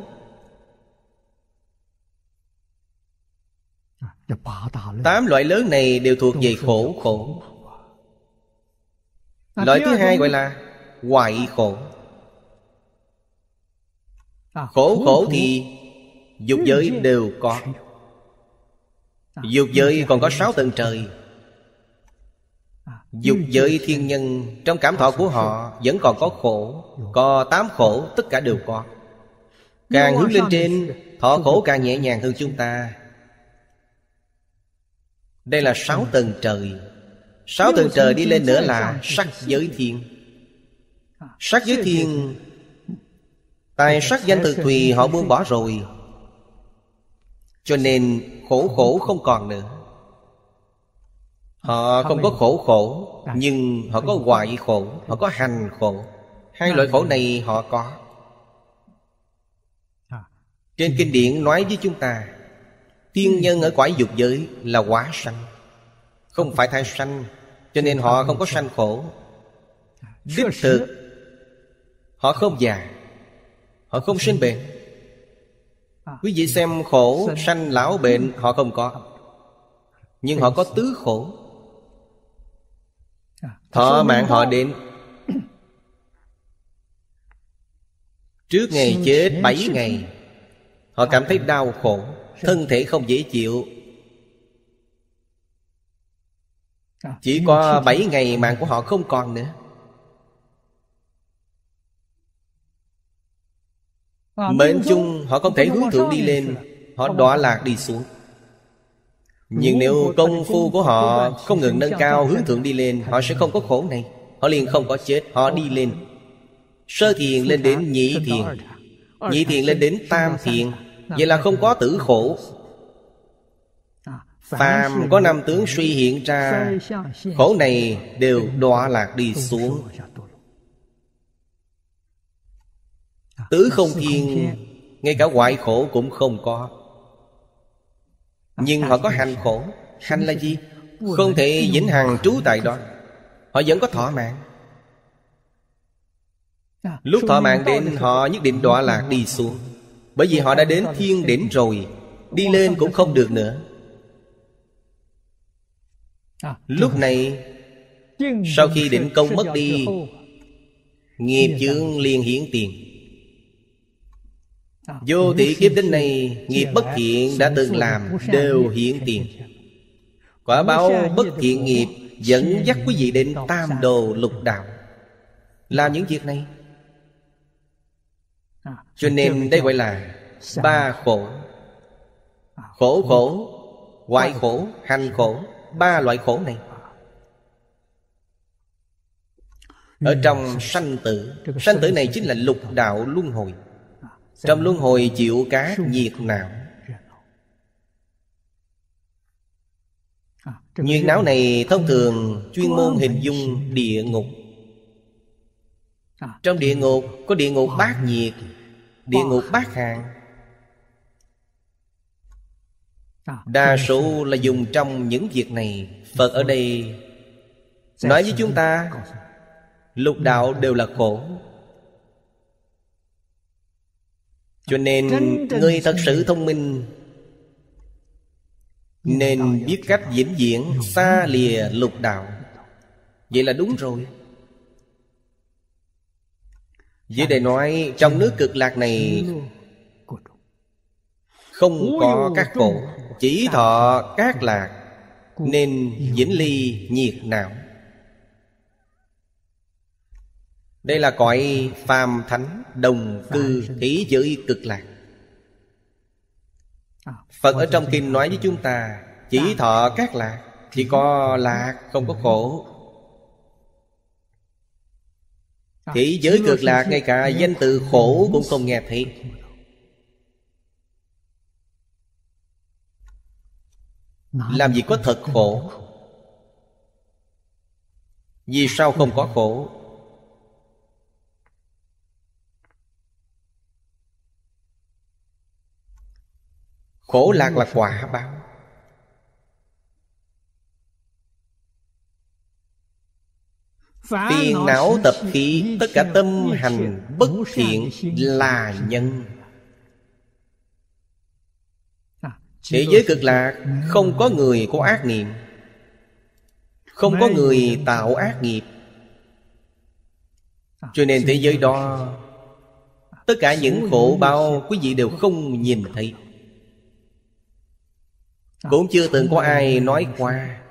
Tám loại lớn này đều thuộc về khổ khổ. Loại thứ hai gọi là hoại khổ. Khổ khổ thì dục giới đều có. Dục giới còn có sáu tầng trời. Dục giới thiên nhân trong cảm thọ của họ vẫn còn có khổ. Có tám khổ, tất cả đều có. Càng hướng lên trên, thọ khổ càng nhẹ nhàng hơn chúng ta. Đây là sáu tầng trời. Sáu tầng trời đi lên nữa là sắc giới thiên. Sắc giới thiên, tài sắc danh thực thùy họ buông bỏ rồi. Cho nên khổ khổ không còn nữa. Họ không có khổ khổ, nhưng họ có hoại khổ, họ có hành khổ. Hai loại khổ này họ có. Trên kinh điển nói với chúng ta, thiên nhân ở cõi dục giới là hóa sanh, không phải thai sanh. Cho nên họ không có sanh khổ. Đích thực họ không già, họ không sinh bệnh. Quý vị xem khổ, sanh lão bệnh họ không có. Nhưng họ có tứ khổ. Thọ mạng họ đến trước ngày chết bảy ngày, họ cảm thấy đau khổ, thân thể không dễ chịu. Chỉ có bảy ngày mạng của họ không còn nữa. Mệnh chung họ không thể hướng thượng đi lên, họ đọa lạc đi xuống. Nhưng nếu công phu của họ không ngừng nâng cao, hướng thượng đi lên, họ sẽ không có khổ này. Họ liền không có chết, họ đi lên. Sơ thiền lên đến nhị thiền, nhị thiền lên đến tam thiền. Vậy là không có tử khổ. Phàm có năm tướng suy hiện ra, khổ này đều đọa lạc đi xuống. Tứ không thiên, ngay cả hoại khổ cũng không có. Nhưng họ có hành khổ. Hành là gì? Không thể vĩnh hằng trú tại đó. Họ vẫn có thọ mạng. Lúc thọ mạng đến, họ nhất định đọa lạc đi xuống. Bởi vì họ đã đến thiên đỉnh rồi, đi lên cũng không được nữa. Lúc này, sau khi định công mất đi, nghiệp chướng liền hiển tiền. Vô tỷ kiếp đến nay, nghiệp bất thiện đã từng làm đều hiển tiền. Quả báo bất thiện nghiệp dẫn dắt quý vị đến tam đồ lục đạo, làm những việc này. Cho nên đây gọi là ba khổ. Khổ khổ, hoại khổ, hành khổ. Ba loại khổ này ở trong sanh tử. Sanh tử này chính là lục đạo luân hồi. Trong luân hồi chịu các nhiệt não. Nhiệt não này thông thường chuyên môn hình dung địa ngục. Trong địa ngục có địa ngục bát nhiệt, địa ngục bát hàn. Đa số là dùng trong những việc này. Phật ở đây nói với chúng ta, lục đạo đều là khổ. Cho nên người thật sự thông minh nên biết cách vĩnh viễn xa lìa lục đạo. Vậy là đúng rồi. Dưới đây nói trong nước Cực Lạc này không có các khổ, chỉ thọ các lạc, nên vĩnh ly nhiệt não. Đây là cõi phàm thánh đồng cư thế giới Cực Lạc. Phật ở trong kinh nói với chúng ta, chỉ thọ các lạc, chỉ có lạc không có khổ. Thế giới Cực Lạc ngay cả danh từ khổ cũng không nghe thấy. Làm gì có thật khổ? Vì sao không có khổ? Khổ lạc là quả báo. Phiền não tập khí, tất cả tâm hành bất thiện là nhân. Thế giới Cực Lạc không có người có ác niệm, không có người tạo ác nghiệp. Cho nên thế giới đó, tất cả những khổ báo quý vị đều không nhìn thấy, cũng chưa từng có ai nói qua.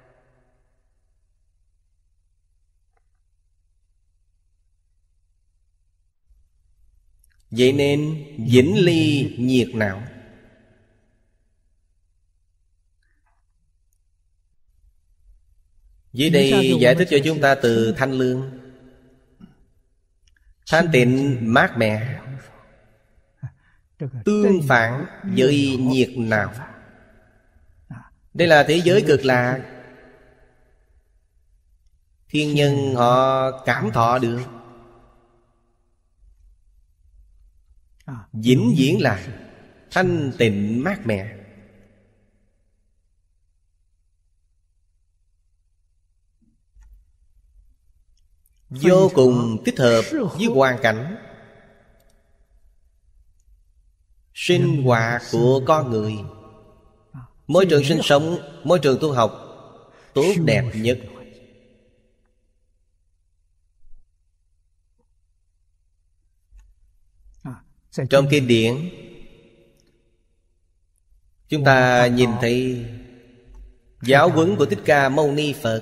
Vậy nên vĩnh ly nhiệt não. Dưới đây giải thích cho chúng ta từ thanh lương. Thanh tịnh mát mẻ, tương phản với nhiệt não. Đây là thế giới Cực Lạc. Thiên nhân họ cảm thọ được. Vĩnh viễn là thanh tịnh mát mẻ. Vô cùng thích hợp với hoàn cảnh sinh hoạt của con người. Môi trường sinh sống, môi trường tu học tốt đẹp nhất. Trong kinh điển chúng ta nhìn thấy giáo huấn của Thích Ca Mâu Ni Phật.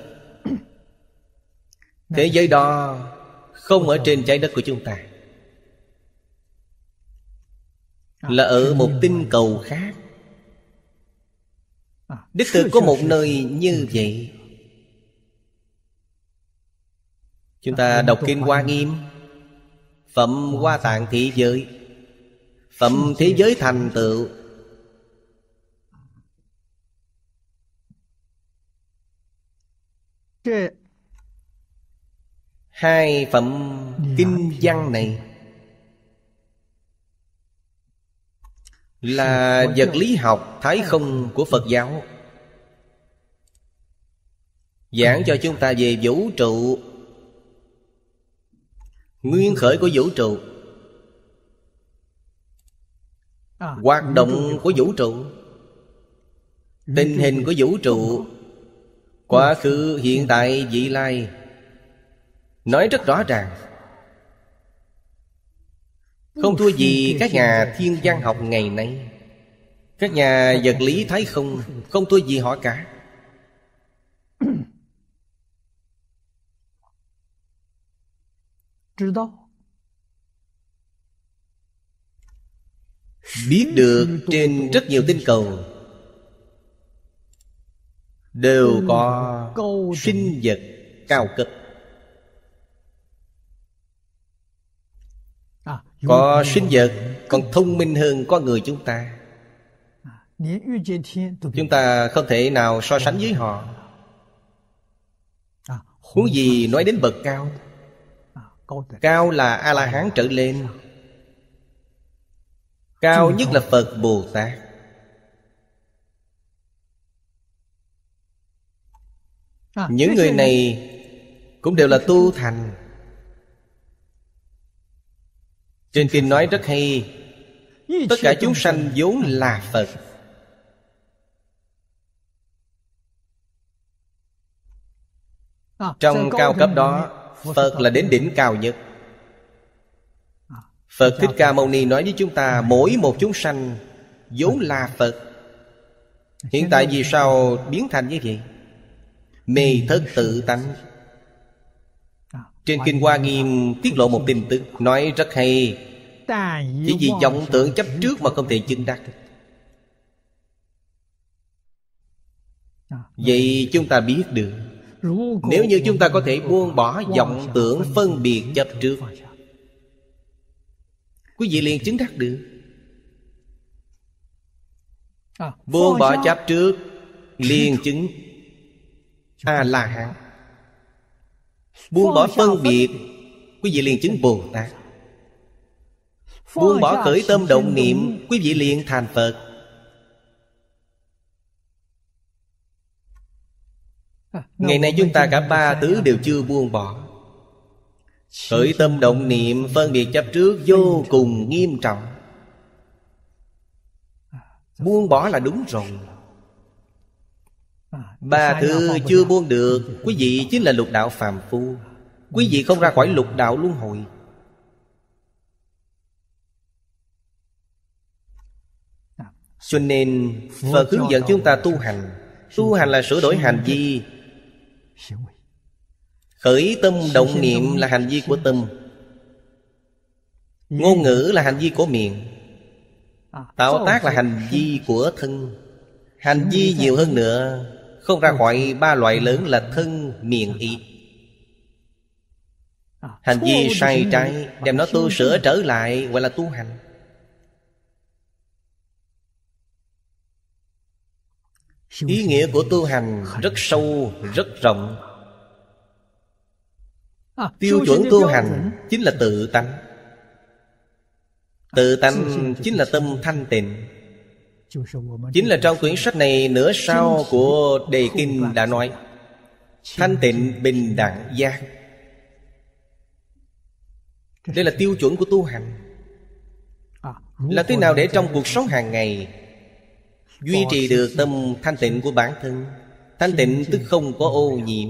Thế giới đó không ở trên trái đất của chúng ta, là ở một tinh cầu khác. Đích thực có một nơi như vậy. Chúng ta đọc kinh Hoa Nghiêm: Phẩm Hoa Tạng thế giới, phẩm thế giới thành tựu. Hai phẩm kinh văn này là vật lý học thái không của Phật giáo, giảng cho chúng ta về vũ trụ, nguyên khởi của vũ trụ, hoạt động của vũ trụ, tình hình của vũ trụ, quá khứ, hiện tại, vị lai, nói rất rõ ràng. Không thua gì các nhà thiên văn học ngày nay, các nhà vật lý thái không, không thua gì họ cả. Biết được trên rất nhiều tinh cầu đều có sinh vật cao cấp, có sinh vật còn thông minh hơn con người chúng ta. Chúng ta không thể nào so sánh với họ. Huống gì nói đến bậc cao. Cao là A-la-hán trở lên, cao nhất là Phật Bồ Tát. Những người này cũng đều là tu thành. Trên kinh nói rất hay: tất cả chúng sanh vốn là Phật. Trong cao cấp đó, Phật là đến đỉnh cao nhất. Phật Thích Ca Mâu Ni nói với chúng ta: mỗi một chúng sanh vốn là Phật. Hiện tại vì sao biến thành như vậy? Mê thất tự tánh. Trên kinh Hoa Nghiêm tiết lộ một tin tức nói rất hay: chỉ vì vọng tưởng chấp trước mà không thể chứng đắc. Vậy chúng ta biết được, nếu như chúng ta có thể buông bỏ vọng tưởng phân biệt chấp trước, quý vị liền chứng đắc được. Buông bỏ chấp trước liền chứng A-la-hán. Buông bỏ phân biệt, quý vị liền chứng Bồ Tát. Buông bỏ khởi tâm động niệm, quý vị liền thành Phật. Ngày nay chúng ta cả ba thứ đều chưa buông bỏ. Khởi tâm động niệm, phân biệt chấp trước vô cùng nghiêm trọng. Buông bỏ là đúng rồi. Ba thứ chưa buông được, quý vị chính là lục đạo phàm phu. Quý vị không ra khỏi lục đạo luân hồi. Cho nên Phật hướng dẫn chúng ta tu hành. Tu hành là sửa đổi hành vi. Khởi tâm động niệm là hành vi của tâm. Ngôn ngữ là hành vi của miệng. Tạo tác là hành vi của thân. Hành vi nhiều hơn nữa, không ra khỏi ba loại lớn là thân, miệng, ý. Hành vi sai trái đem nó tu sửa trở lại gọi là tu hành. Ý nghĩa của tu hành rất sâu, rất rộng. Tiêu chuẩn tu hành chính là tự tánh. Tự tánh chính là tâm thanh tịnh. Chính là trong quyển sách này nửa sau của đề kinh đã nói: thanh tịnh bình đẳng giác. Đây là tiêu chuẩn của tu hành. Là thế nào để trong cuộc sống hàng ngày Duy trì được tâm thanh tịnh của bản thân. Thanh tịnh tức không có ô nhiễm.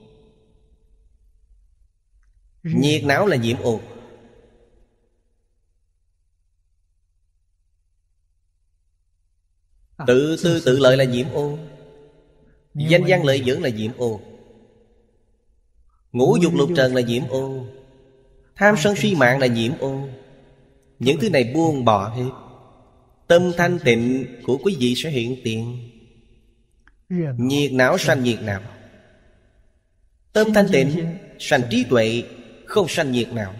Nhiệt não là nhiễm ô. Tự tư tự lợi là nhiễm ô. Danh văn lợi dưỡng là nhiễm ô. Ngũ dục lục trần là nhiễm ô. Tham sân si mạng là nhiễm ô. Những thứ này buông bỏ hết, tâm thanh tịnh của quý vị sẽ hiện tiền. Nhiệt não sanh nhiệt não. Tâm thanh tịnh sanh trí tuệ, không sanh nhiệt não.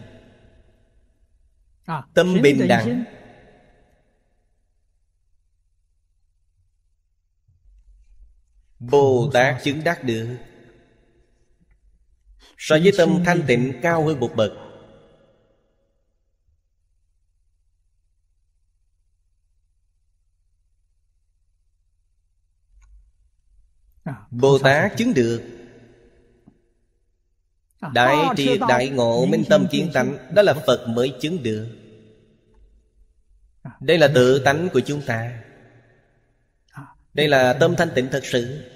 Tâm bình đẳng. Bồ Tát chứng đắc được. So với tâm thanh tịnh cao hơn một bậc. Bồ Tát chứng được đại triệt đại ngộ minh tâm kiến tánh. Đó là Phật mới chứng được. Đây là tự tánh của chúng ta. Đây là tâm thanh tịnh thật sự,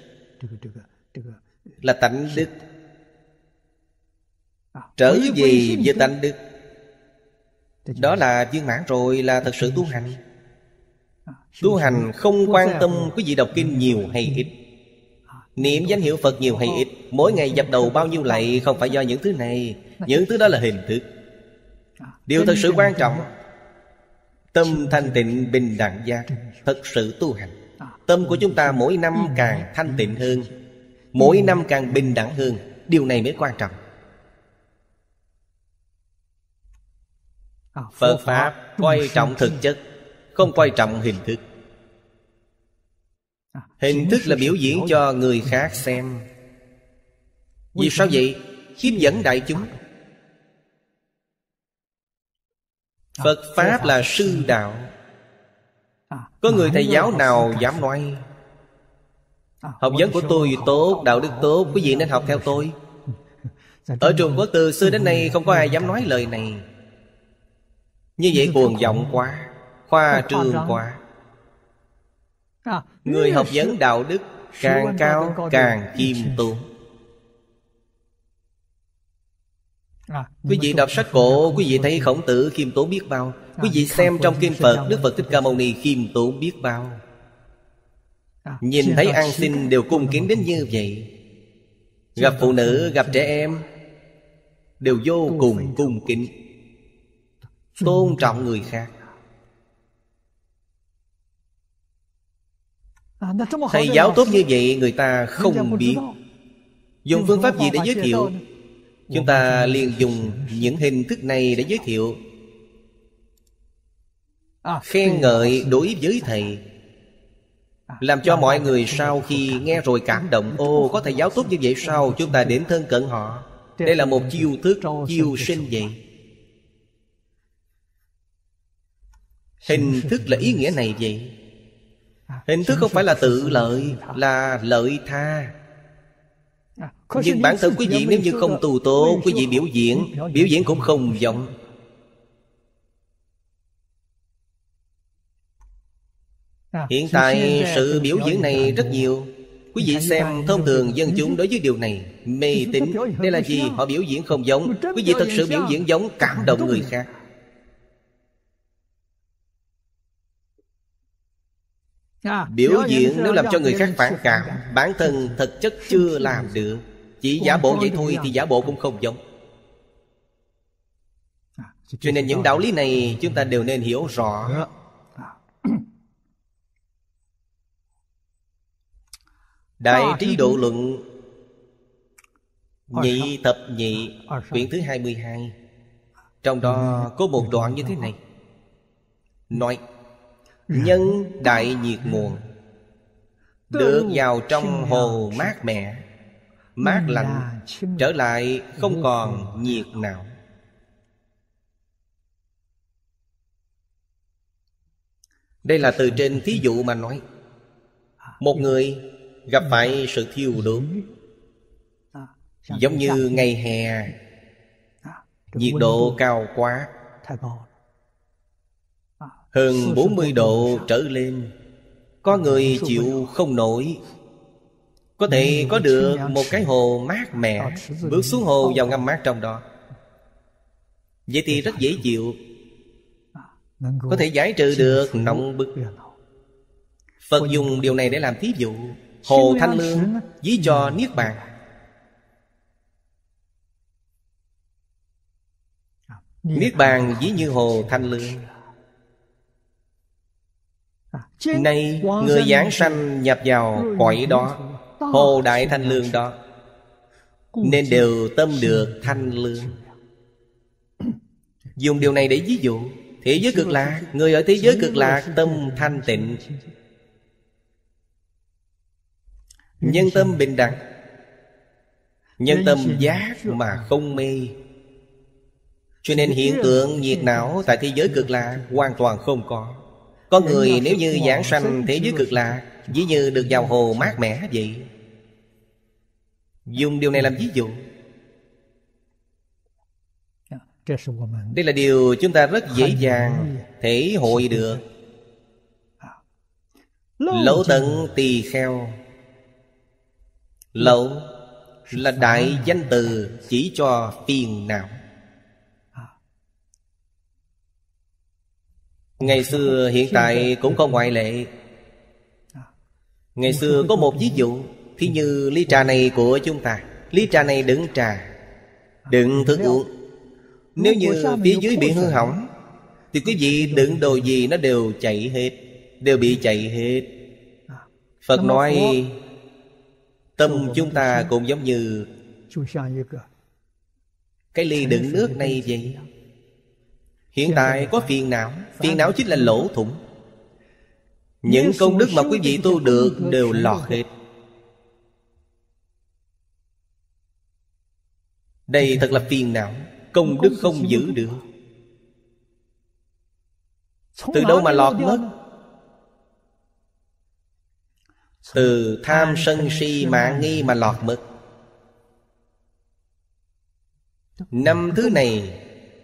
là tánh đức. Trở về với tánh đức, đó là viên mãn rồi, là thật sự tu hành. Tu hành không quan tâm quý vị đọc kinh nhiều hay ít, niệm danh hiệu Phật nhiều hay ít, mỗi ngày dập đầu bao nhiêu lạy, không phải do những thứ này. Những thứ đó là hình thức. Điều thật sự quan trọng, tâm thanh tịnh bình đẳng giác, thật sự tu hành. Tâm của chúng ta mỗi năm càng thanh tịnh hơn, mỗi năm càng bình đẳng hơn. Điều này mới quan trọng. Phật Pháp coi trọng thực chất, không coi trọng hình thức. Hình thức là biểu diễn cho người khác xem. Vì sao vậy? Hiếp dẫn đại chúng. Phật Pháp là sư đạo. Có người thầy giáo nào dám nói học vấn của tôi tốt, đạo đức tốt, quý vị nên học theo tôi? Ở Trung Quốc từ xưa đến nay không có ai dám nói lời này. Như vậy cuồng vọng quá, khoa trương quá. Người học vấn đạo đức càng cao càng khiêm tốn. Quý vị đọc sách cổ, quý vị thấy Khổng Tử khiêm tốn biết bao. Quý vị xem trong kinh Phật, Đức Phật Thích Ca Mâu Ni khiêm tốn biết bao. Nhìn thấy ăn xin đều cung kính đến như vậy. Gặp phụ nữ, gặp trẻ em đều vô cùng cung kính, tôn trọng người khác. Thầy giáo tốt như vậy người ta không biết dùng phương pháp gì để giới thiệu. Chúng ta liền dùng những hình thức này để giới thiệu, khen ngợi đối với thầy, làm cho mọi người sau khi nghe rồi cảm động. Ồ, có thầy giáo tốt như vậy sao? Chúng ta đến thân cận họ. Đây là một chiêu thức, chiêu sinh vậy. Hình thức là ý nghĩa này vậy. Hình thức không phải là tự lợi, là lợi tha. Nhưng bản thân quý vị nếu như không tu tốt, quý vị biểu diễn, biểu diễn cũng không giống. Hiện tại sự biểu diễn này rất nhiều. Quý vị xem, thông thường dân chúng đối với điều này mê tín. Đây là gì? Họ biểu diễn không giống. Quý vị thật sự biểu diễn giống, cảm động người khác. Biểu diễn nếu làm cho người khác phản cảm, bản thân thực chất chưa làm được, chỉ giả bộ vậy thôi thì giả bộ cũng không giống. Cho nên những đạo lý này chúng ta đều nên hiểu rõ. Đại Trí Độ Luận Nhị Thập Nhị, quyển thứ hai mươi hai, trong đó có một đoạn như thế này, nói: nhân đại nhiệt nguồn, được vào trong hồ mát mẻ, mát lạnh, trở lại không còn nhiệt nào. Đây là từ trên thí dụ mà nói. Một người gặp phải sự thiêu đốt, giống như ngày hè, nhiệt độ cao quá, hơn bốn mươi độ trở lên, Có người chịu không nổi, có thể có được một cái hồ mát mẻ, bước xuống hồ vào ngâm mát trong đó, vậy thì rất dễ chịu, có thể giải trừ được nọng bức. Phật dùng điều này để làm thí dụ. Hồ Thanh Lương ví cho Niết Bàn. Niết Bàn ví như hồ Thanh Lương. Nay người giảng sanh nhập vào cõi đó, hồ Đại Thanh Lương đó, nên đều tâm được thanh lương. Dùng điều này để ví dụ thế giới cực lạc. Người ở thế giới cực lạc tâm thanh tịnh, nhân tâm bình đẳng, nhân tâm giác mà không mê. Cho nên hiện tượng nhiệt não tại thế giới cực lạc hoàn toàn không có. Có người nếu như giảng sanh thế giới cực lạc, ví như được vào hồ mát mẻ vậy. Dùng điều này làm ví dụ. Đây là điều chúng ta rất dễ dàng thể hội được. Lậu tận tỳ kheo. Lậu là đại danh từ chỉ cho phiền não. Ngày xưa hiện tại cũng không ngoại lệ. Ngày xưa có một ví dụ, thí như ly trà này của chúng ta. Ly trà này đựng trà, đựng thức uống. Nếu như phía dưới bị hư hỏng, thì quý vị đựng đồ gì nó đều chạy hết, đều bị chạy hết. Phật nói tâm chúng ta cũng giống như cái ly đựng nước này vậy. Hiện tại có phiền não. Phiền não chính là lỗ thủng. Những công đức mà quý vị tu được đều lọt hết. Đây thật là phiền não. Công đức không giữ được. Từ đâu mà lọt mất? Từ tham sân si mạng nghi mà lọt mất. Năm thứ này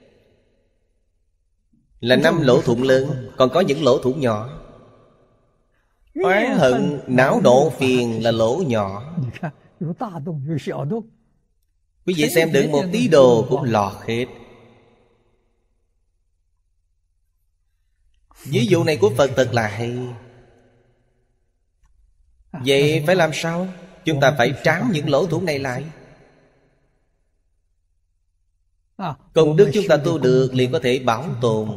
là năm lỗ thủng lớn, còn có những lỗ thủng nhỏ. Oán hận, não độ, phiền là lỗ nhỏ. Quý vị xem đựng một tí đồ cũng lọt hết. Ví dụ này của Phật thật là hay. Vậy phải làm sao? Chúng ta phải trám những lỗ thủng này lại. Công đức chúng ta tu được liền có thể bảo tồn.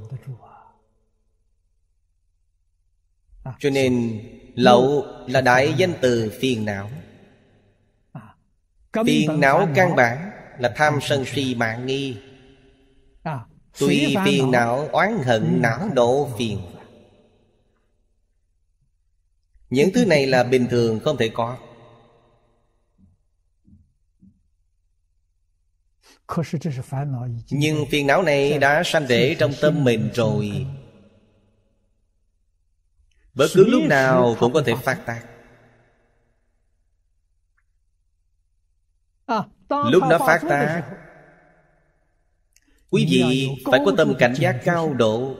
Cho nên lậu là đại danh từ phiền não. Phiền não căn bản là tham sân si mạng nghi. Tuy phiền não oán hận não độ phiền, những thứ này là bình thường không thể có. Nhưng phiền não này đã sanh để trong tâm mình rồi, bất cứ lúc nào cũng có thể phát tác. Lúc nó phát tác, quý vị phải có tâm cảnh giác cao độ.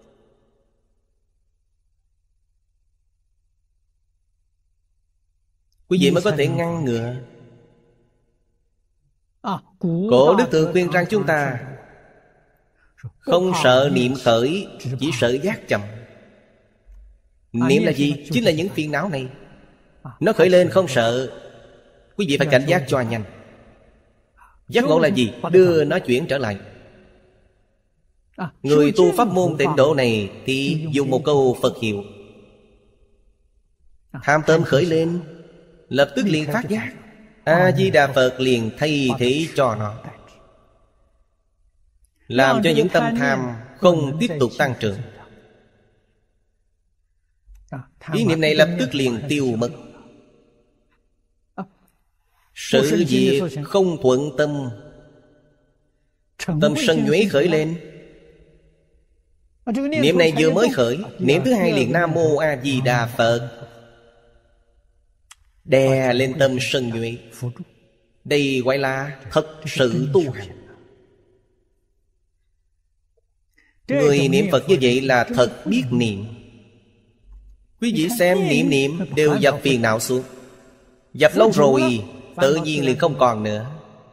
Quý vị mới có thể ngăn ngừa. Cổ Đức Thượng khuyên rằng chúng ta không sợ niệm khởi, chỉ sợ giác chậm. Niệm là gì? Chính là những phiền não này. Nó khởi lên không sợ, quý vị phải cảnh giác cho nhanh. Giác ngộ là gì? Đưa nó chuyển trở lại. Người tu pháp môn tịnh độ này thì dùng một câu Phật hiệu. Tham tâm khởi lên, lập tức liền phát giác. A-di-đà Phật liền thay thế cho nó, làm cho những tâm tham không tiếp tục tăng trưởng. Ý niệm này lập tức liền tiêu mất. Sự việc không thuận tâm, tâm sân nhuế khởi lên. Niệm này vừa mới khởi, niệm thứ hai liền Nam Mô A Di Đà Phật, đè lên tâm sân nhuế. Đây gọi là thật sự tu hành. Người niệm Phật như vậy là thật biết niệm. Quý vị xem, niệm niệm đều dập phiền não xuống. Dập lâu rồi tự nhiên liền không còn nữa.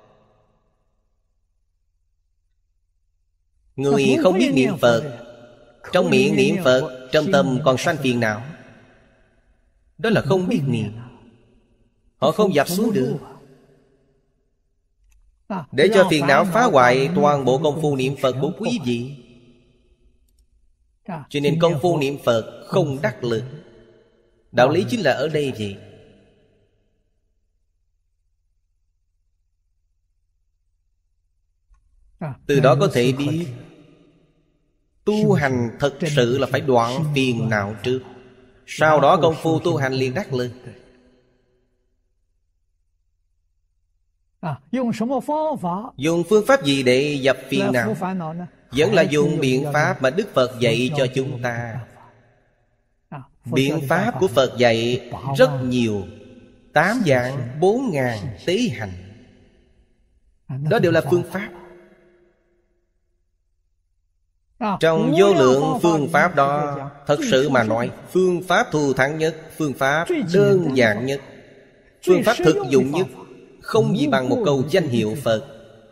Người không biết niệm Phật, trong miệng niệm Phật, trong tâm còn sanh phiền não, đó là không biết niệm. Họ không dập xuống được. Để cho phiền não phá hoại toàn bộ công phu niệm Phật của quý vị. Cho nên công phu niệm Phật không đắc lực. Đạo lý chính là ở đây vậy. Từ đó có thể biết tu hành thật sự là phải đoạn phiền não trước, sau đó công phu tu hành liền đắc lực. Dùng phương pháp gì để dập phiền não? Vẫn là dùng biện pháp mà Đức Phật dạy cho chúng ta. Biện pháp của Phật dạy rất nhiều. Tám vạn bốn ngàn tế hành. Đó đều là phương pháp. Trong vô lượng phương pháp đó, thật sự mà nói, phương pháp thù thắng nhất, phương pháp đơn giản nhất, phương pháp thực dụng nhất, không gì bằng một câu danh hiệu Phật.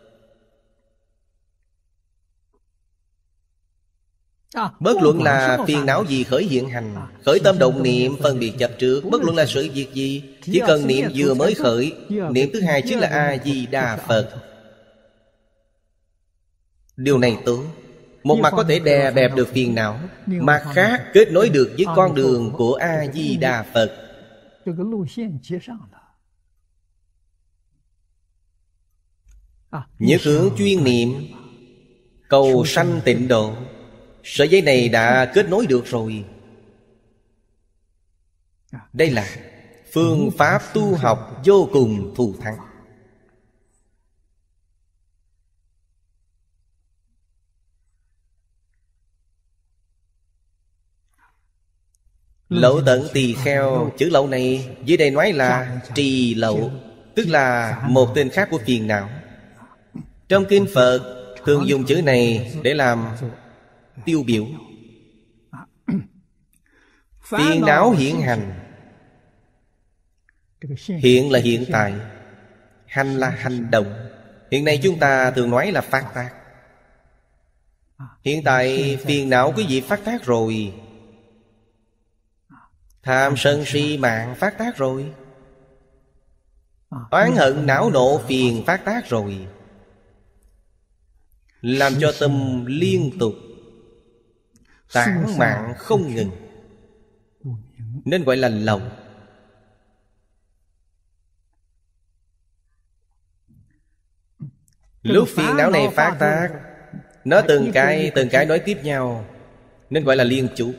Bất luận là phiền não gì khởi hiện hành, khởi tâm động niệm, phân biệt chấp trước, bất luận là sự việc gì, chỉ cần niệm vừa mới khởi, niệm thứ hai chính là A-di-đà Phật. Điều này tốt. Một mặt có thể đè bẹp được phiền não, mặt khác kết nối được với con đường của A-di-đà Phật. Nhớ hướng chuyên niệm, cầu sanh tịnh độ. Sợi dây này đã kết nối được rồi. Đây là phương pháp tu học vô cùng thù thắng. Lậu tận tỳ kheo, chữ lậu này dưới đây nói là trì lậu, tức là một tên khác của phiền não. Trong kinh Phật thường dùng chữ này để làm tiêu biểu. Phiền não hiện hành. Hiện là hiện tại, hành là hành động. Hiện nay chúng ta thường nói là phát tác. Hiện tại phiền não quý vị phát tác rồi. Tham sân si mạng phát tác rồi. Oán hận não nộ phiền phát tác rồi. Làm cho tâm liên tục tản mạn không ngừng, nên gọi là lậu. Lúc phiền não này phát tác, nó từng cái từng cái nói tiếp nhau, nên gọi là liên chú.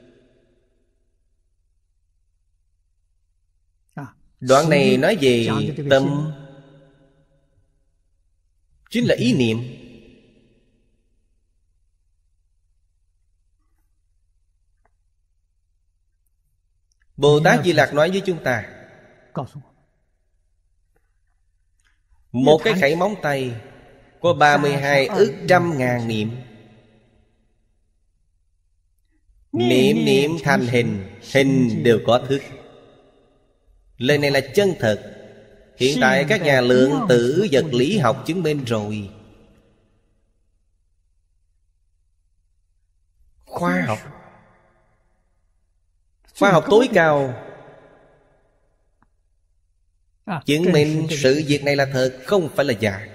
Đoạn này nói về tâm, chính là ý niệm. Bồ Tát Di Lặc nói với chúng ta, một cái khẩy móng tay có ba mươi hai ức trăm ngàn niệm. Niệm niệm thành hình, hình đều có thức. Lời này là chân thật. Hiện tại các nhà lượng tử vật lý học chứng minh rồi. Khoa học, khoa học tối cao chứng minh sự việc này là thật, không phải là giả.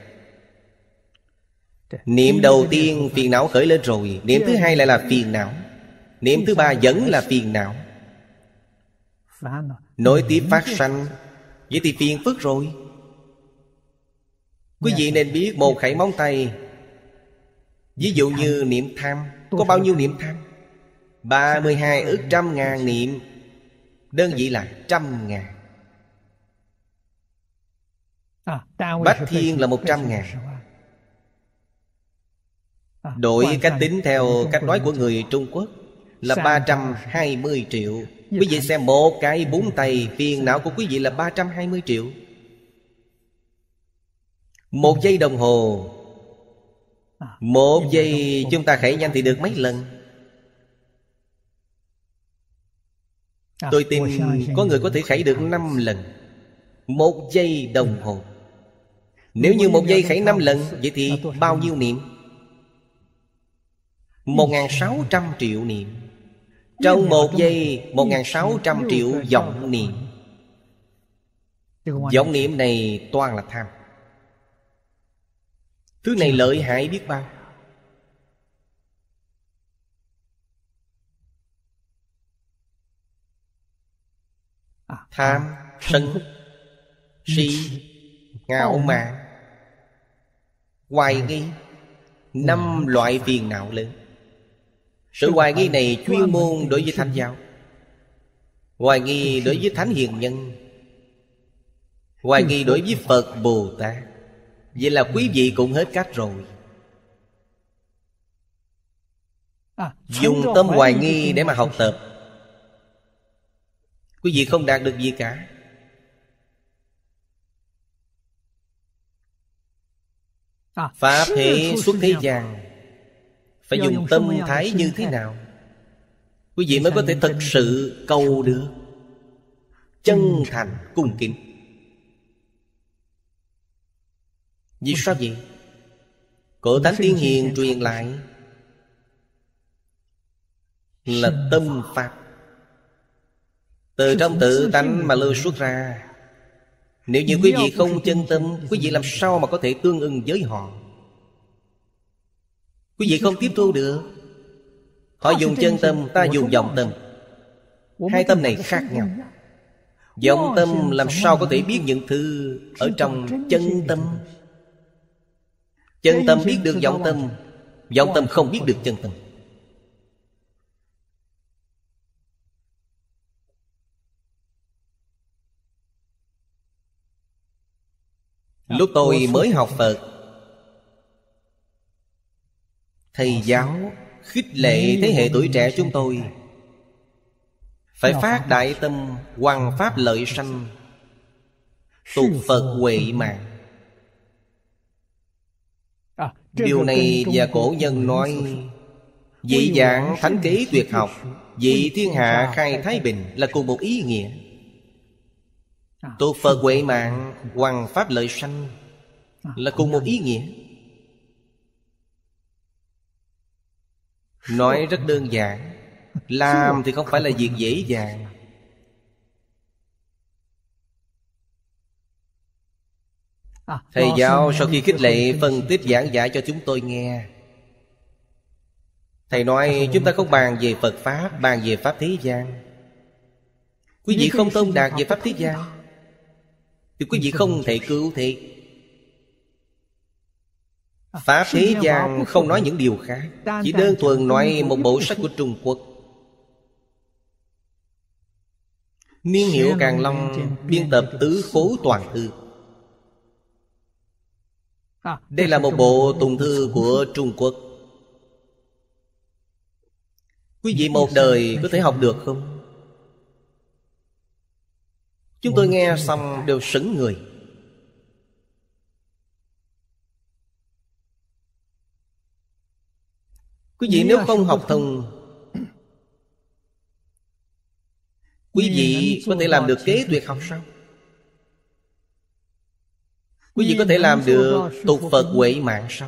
Niệm đầu tiên phiền não khởi lên rồi, niệm thứ hai lại là phiền não, niệm thứ ba vẫn là phiền não, nối tiếp phát sanh. Vậy thì phiền phức rồi. Quý vị nên biết một khẩy móng tay, ví dụ như niệm tham, có bao nhiêu niệm tham? Ba mươi hai ức trăm ngàn niệm. Đơn vị là trăm ngàn. Bách thiên là một trăm ngàn. Đổi cách tính theo cách nói của người Trung Quốc là ba trăm hai mươi triệu. Quý vị xem một cái búng tay, phiền não của quý vị là ba trăm hai mươi triệu. Một giây đồng hồ, một giây chúng ta khẩy nhanh thì được mấy lần? Tôi tin có người có thể khẩy được năm lần, một giây đồng hồ. Nếu như một giây khẩy năm lần, vậy thì bao nhiêu niệm? Một ngàn sáu trăm triệu niệm. Trong một giây, một ngàn sáu trăm triệu vọng niệm. Vọng niệm này toàn là tham. Thứ này lợi hại biết bao. Tham, sân, si, ngạo mạn, hoài nghi, năm loại phiền não lớn. Sự hoài nghi này chuyên môn đối với thánh giáo, hoài nghi đối với thánh hiền nhân, hoài nghi đối với Phật Bồ Tát. Vậy là quý vị cũng hết cách rồi. Dùng tâm hoài nghi để mà học tập, quý vị không đạt được gì cả. Pháp thế xuất thế gian, phải dùng tâm thái như thế nào quý vị mới có thể thực sự cầu được, chân thành cung kính. Vì sao vậy? Cổ Thánh Tiên Hiền truyền lại là tâm Pháp, từ trong tự tánh mà lưu xuất ra. Nếu như quý vị không chân tâm, quý vị làm sao mà có thể tương ưng với họ? Quý vị không tiếp thu được. Họ dùng chân tâm, ta dùng vọng tâm. Hai tâm này khác nhau. Vọng tâm làm sao có thể biết những thứ ở trong chân tâm? Chân tâm biết được vọng tâm, vọng tâm không biết được chân tâm. Lúc tôi mới học Phật, thầy giáo khích lệ thế hệ tuổi trẻ chúng tôi phải phát đại tâm hoằng pháp lợi sanh, tục Phật huệ mạng. Điều này và cổ nhân nói dị giảng thánh kế tuyệt học, dị thiên hạ khai thái bình là cùng một ý nghĩa. Tục Phật huệ mạng, hoằng pháp lợi sanh là cùng một ý nghĩa. Nói rất đơn giản, làm thì không phải là việc dễ dàng. Thầy giáo sau khi khích lệ phân tích giảng giải cho chúng tôi nghe, thầy nói chúng ta không bàn về Phật Pháp, bàn về Pháp thế gian. Quý vị không thông đạt về Pháp thế gian thì quý vị không thể cứu thế. Pháp thế gian không nói những điều khác, chỉ đơn thuần nói một bộ sách của Trung Quốc. Niên hiệu Càn Long biên tập Tứ Khố Toàn Thư. Đây là một bộ tùng thư của Trung Quốc. Quý vị một đời có thể học được không? Chúng tôi nghe xong đều sững người. Quý vị nếu không học thông, quý vị có thể làm được kế tuyệt học sao? Quý vị có thể làm được tục Phật huệ mạng sao?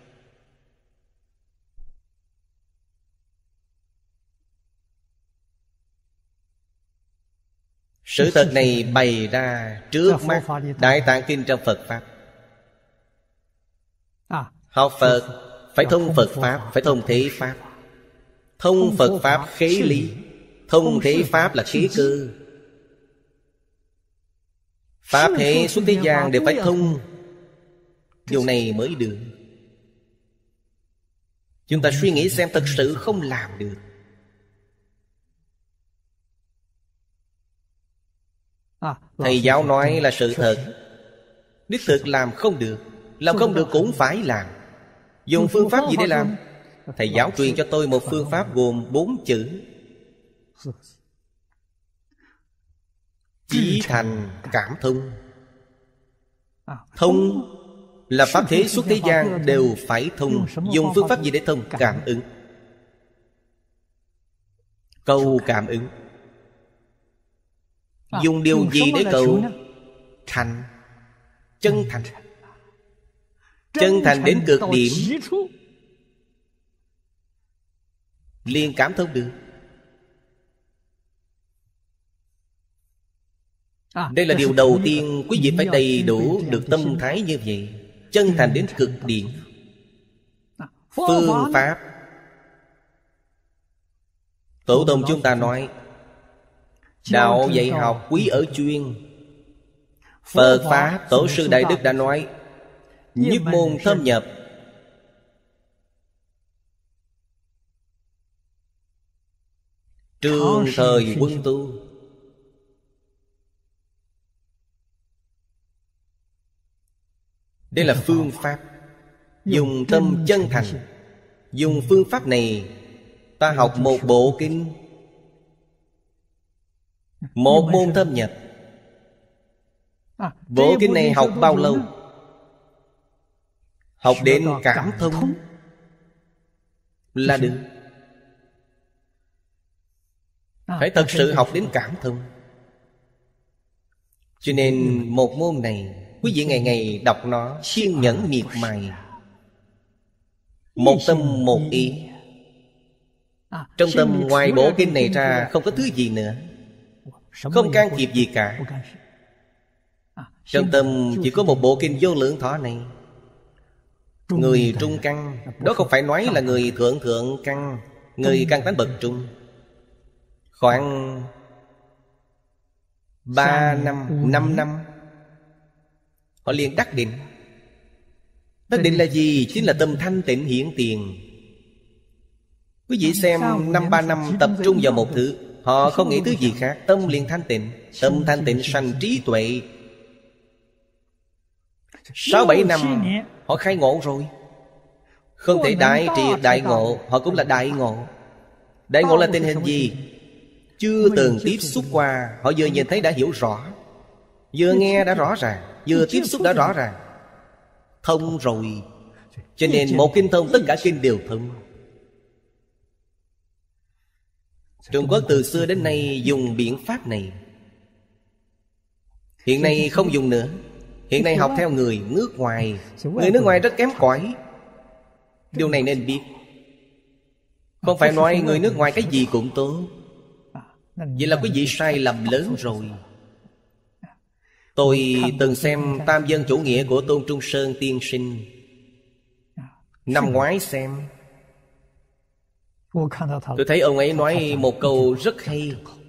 Sự thật này bày ra trước mắt Đại Tạng Kinh trong Phật Pháp. Học Phật phải thông Phật Pháp, phải thông thế Pháp. Thông Phật Pháp khế lý, thông thế Pháp là khế cơ. Pháp thế xuất thế gian đều phải thông. Điều này mới được. Chúng ta suy nghĩ xem, thật sự không làm được. Thầy giáo nói là sự thật, đích thực làm không được. Làm không được cũng phải làm. Dùng phương pháp gì để làm? Thầy giáo truyền cho tôi một phương pháp gồm bốn chữ: chí thành cảm thông. Thông là pháp thế xuất thế gian đều phải thông. Dùng phương pháp gì để thông? Cảm ứng. Câu cảm ứng. Dùng điều gì để cầu? Thành. Chân thành. Chân thành đến cực điểm, liền cảm thông được. Đây là điều đầu tiên quý vị phải đầy đủ được tâm thái như vậy. Chân thành đến cực điểm. Phương pháp, tổ tông chúng ta nói đạo dạy học quý ở chuyên. Phật Pháp Tổ sư Đại Đức đã nói nhất môn thâm nhập. Trường thời quân tu. Đây là phương pháp. Dùng tâm chân thành. Dùng phương pháp này, ta học một bộ kinh, một môn thâm nhập. Bộ kinh này học bao lâu? Học đến cảm thông là được. Phải thật sự học đến cảm thông. Cho nên một môn này, quý vị ngày ngày đọc nó, kiên nhẫn miệt mài, một tâm một ý. Trong tâm ngoài bộ kinh này ra không có thứ gì nữa, không can thiệp gì cả. Trong tâm chỉ có một bộ kinh Vô Lượng Thọ này. Người trung căn, đó không phải nói là người thượng thượng căn, người căn tánh bậc trung. Khoảng ba năm, năm năm họ liền đắc định. Đắc định là gì? Chính là tâm thanh tịnh hiển tiền. Quý vị xem năm ba năm tập trung vào một thứ, họ không nghĩ thứ gì khác, tâm liền thanh tịnh. Tâm thanh tịnh sanh trí tuệ. Sáu bảy năm họ khai ngộ rồi. Không thể đại triệt đại ngộ, họ cũng là đại ngộ. Đại ngộ là tình hình gì? Chưa từng tiếp xúc qua, họ vừa nhìn thấy đã hiểu rõ, vừa nghe đã rõ ràng, vừa tiếp xúc đã rõ ràng, thông rồi. Cho nên một kinh thông, tất cả kinh đều thông. Trung Quốc từ xưa đến nay dùng biện pháp này. Hiện nay không dùng nữa. Hiện nay học theo người nước ngoài. Người nước ngoài rất kém cỏi. Điều này nên biết. Không phải nói người nước ngoài cái gì cũng tốt. Vậy là quý vị sai lầm lớn rồi. Tôi từng xem Tam Dân Chủ Nghĩa của Tôn Trung Sơn tiên sinh. Năm ngoái xem, tôi thấy ông ấy nói một câu rất hay.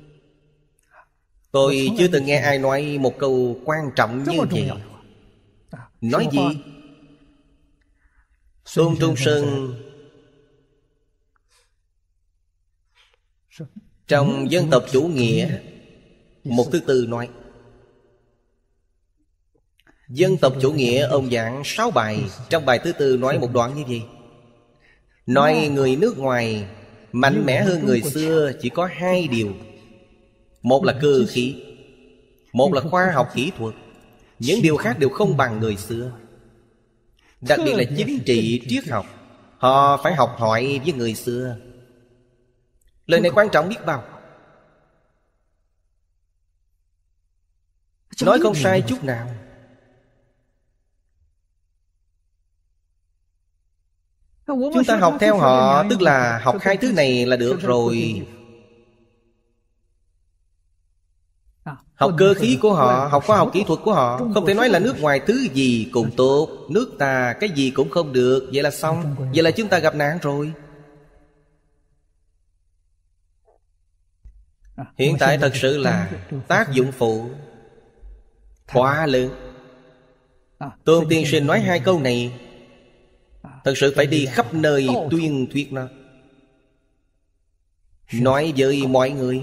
Tôi chưa từng nghe ai nói một câu quan trọng như vậy. Nói gì? Tôn Trung Sơn trong Dân Tộc Chủ Nghĩa một thứ tư nói, Dân Tộc Chủ Nghĩa ông giảng sáu bài. Trong bài thứ tư nói một đoạn như vậy. Nói người nước ngoài mạnh mẽ hơn người xưa chỉ có hai điều. Một là cơ khí, một là khoa học kỹ thuật. Những điều khác đều không bằng người xưa. Đặc biệt là chính trị triết học, họ phải học hỏi với người xưa. Lời này quan trọng biết bao. Nói không sai chút nào. Chúng ta học theo họ, tức là học hai thứ này là được rồi. Học cơ khí của họ, học khoa học kỹ thuật của họ. Không thể nói là nước ngoài thứ gì cũng tốt, nước ta cái gì cũng không được. Vậy là xong. Vậy là chúng ta gặp nạn rồi. Hiện tại thật sự là tác dụng phụ quá lớn. Tôn tiên sinh nói hai câu này, thật sự phải đi khắp nơi tuyên thuyết nó, nói với mọi người.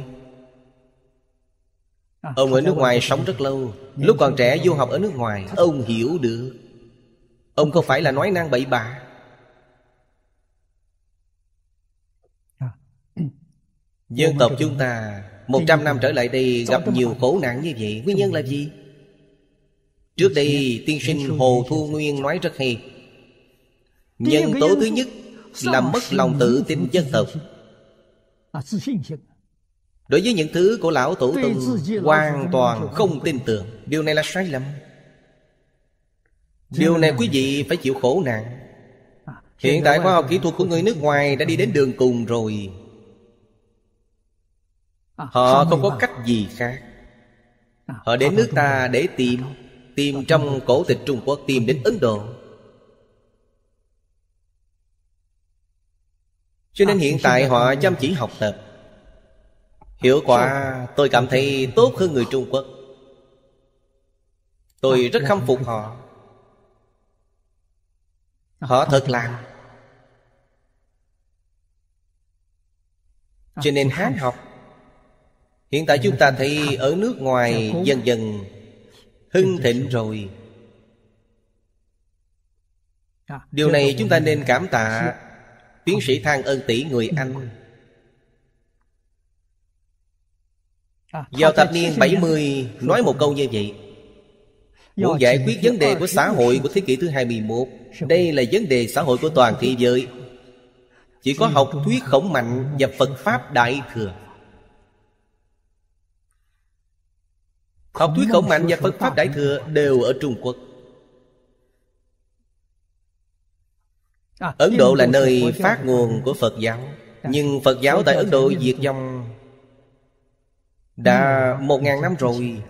Ông ở nước ngoài sống rất lâu. Lúc còn trẻ du học ở nước ngoài, ông hiểu được. Ông không phải là nói năng bậy bạ. Dân tộc chúng ta một trăm năm trở lại đây gặp nhiều khổ nạn như vậy. Nguyên nhân là gì? Trước đây tiên sinh Hồ Thu Nguyên nói rất hay. Nhân tố thứ nhất là mất lòng tự tin dân tộc. Đối với những thứ của lão tổ tông hoàn toàn không tin tưởng. Điều này là sai lầm. Điều này quý vị phải chịu khổ nạn. Hiện tại khoa học kỹ thuật của người nước ngoài đã đi đến đường cùng rồi. Họ không có cách gì khác. Họ đến nước ta để tìm Tìm trong cổ tịch Trung Quốc, tìm đến Ấn Độ. Cho nên hiện tại họ chăm chỉ học tập. Hiệu quả tôi cảm thấy tốt hơn người Trung Quốc. Tôi rất khâm phục họ. Họ thật làm. Cho nên Hán học. Hiện tại chúng ta thấy ở nước ngoài dần dần hưng thịnh rồi. Điều này chúng ta nên cảm tạ tiến sĩ Thang Ân Tỷ người Anh. Vào thập niên bảy mươi nói một câu như vậy: muốn giải quyết vấn đề của xã hội của thế kỷ thứ hai mươi mốt, đây là vấn đề xã hội của toàn thế giới. Chỉ có học thuyết Khổng Mạnh và Phật Pháp Đại Thừa. Học thuyết Khổng Mạnh và Phật Pháp Đại Thừa đều ở Trung Quốc. Ấn Độ là nơi phát nguồn của Phật giáo. Nhưng Phật giáo tại Ấn Độ diệt vong đã một ngàn năm rồi.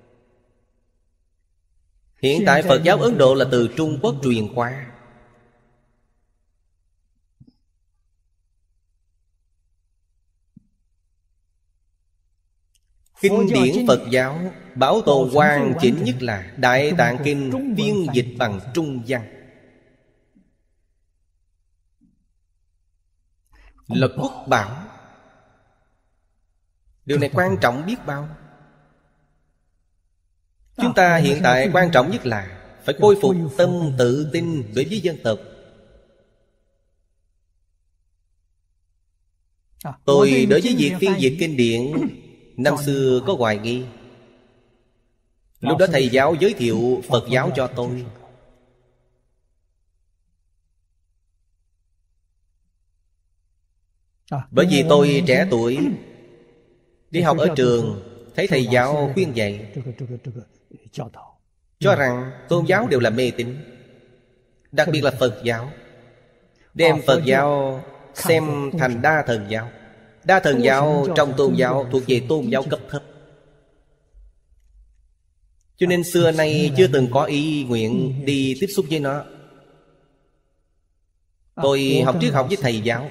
Hiện tại Phật giáo Ấn Độ là từ Trung Quốc truyền qua. Kinh điển Phật giáo bảo tồn hoàn chỉnh nhất là Đại Tạng Kinh phiên dịch bằng Trung văn. Là quốc bảo. Điều này quan trọng biết bao. Chúng ta hiện tại quan trọng nhất là phải khôi phục tâm tự tin đối với dân tộc. Tôi đối với việc phiên dịch kinh điển năm xưa có hoài nghi. Lúc đó thầy giáo giới thiệu Phật giáo cho tôi. Bởi vì tôi trẻ tuổi, đi học ở trường, thấy thầy giáo khuyên dạy, cho rằng tôn giáo đều là mê tín, đặc biệt là Phật giáo. Đem Phật giáo xem thành đa thần giáo. Đa thần giáo trong tôn giáo thuộc về tôn giáo cấp thấp. Cho nên xưa nay chưa từng có ý nguyện đi tiếp xúc với nó. Tôi học triết học với thầy giáo.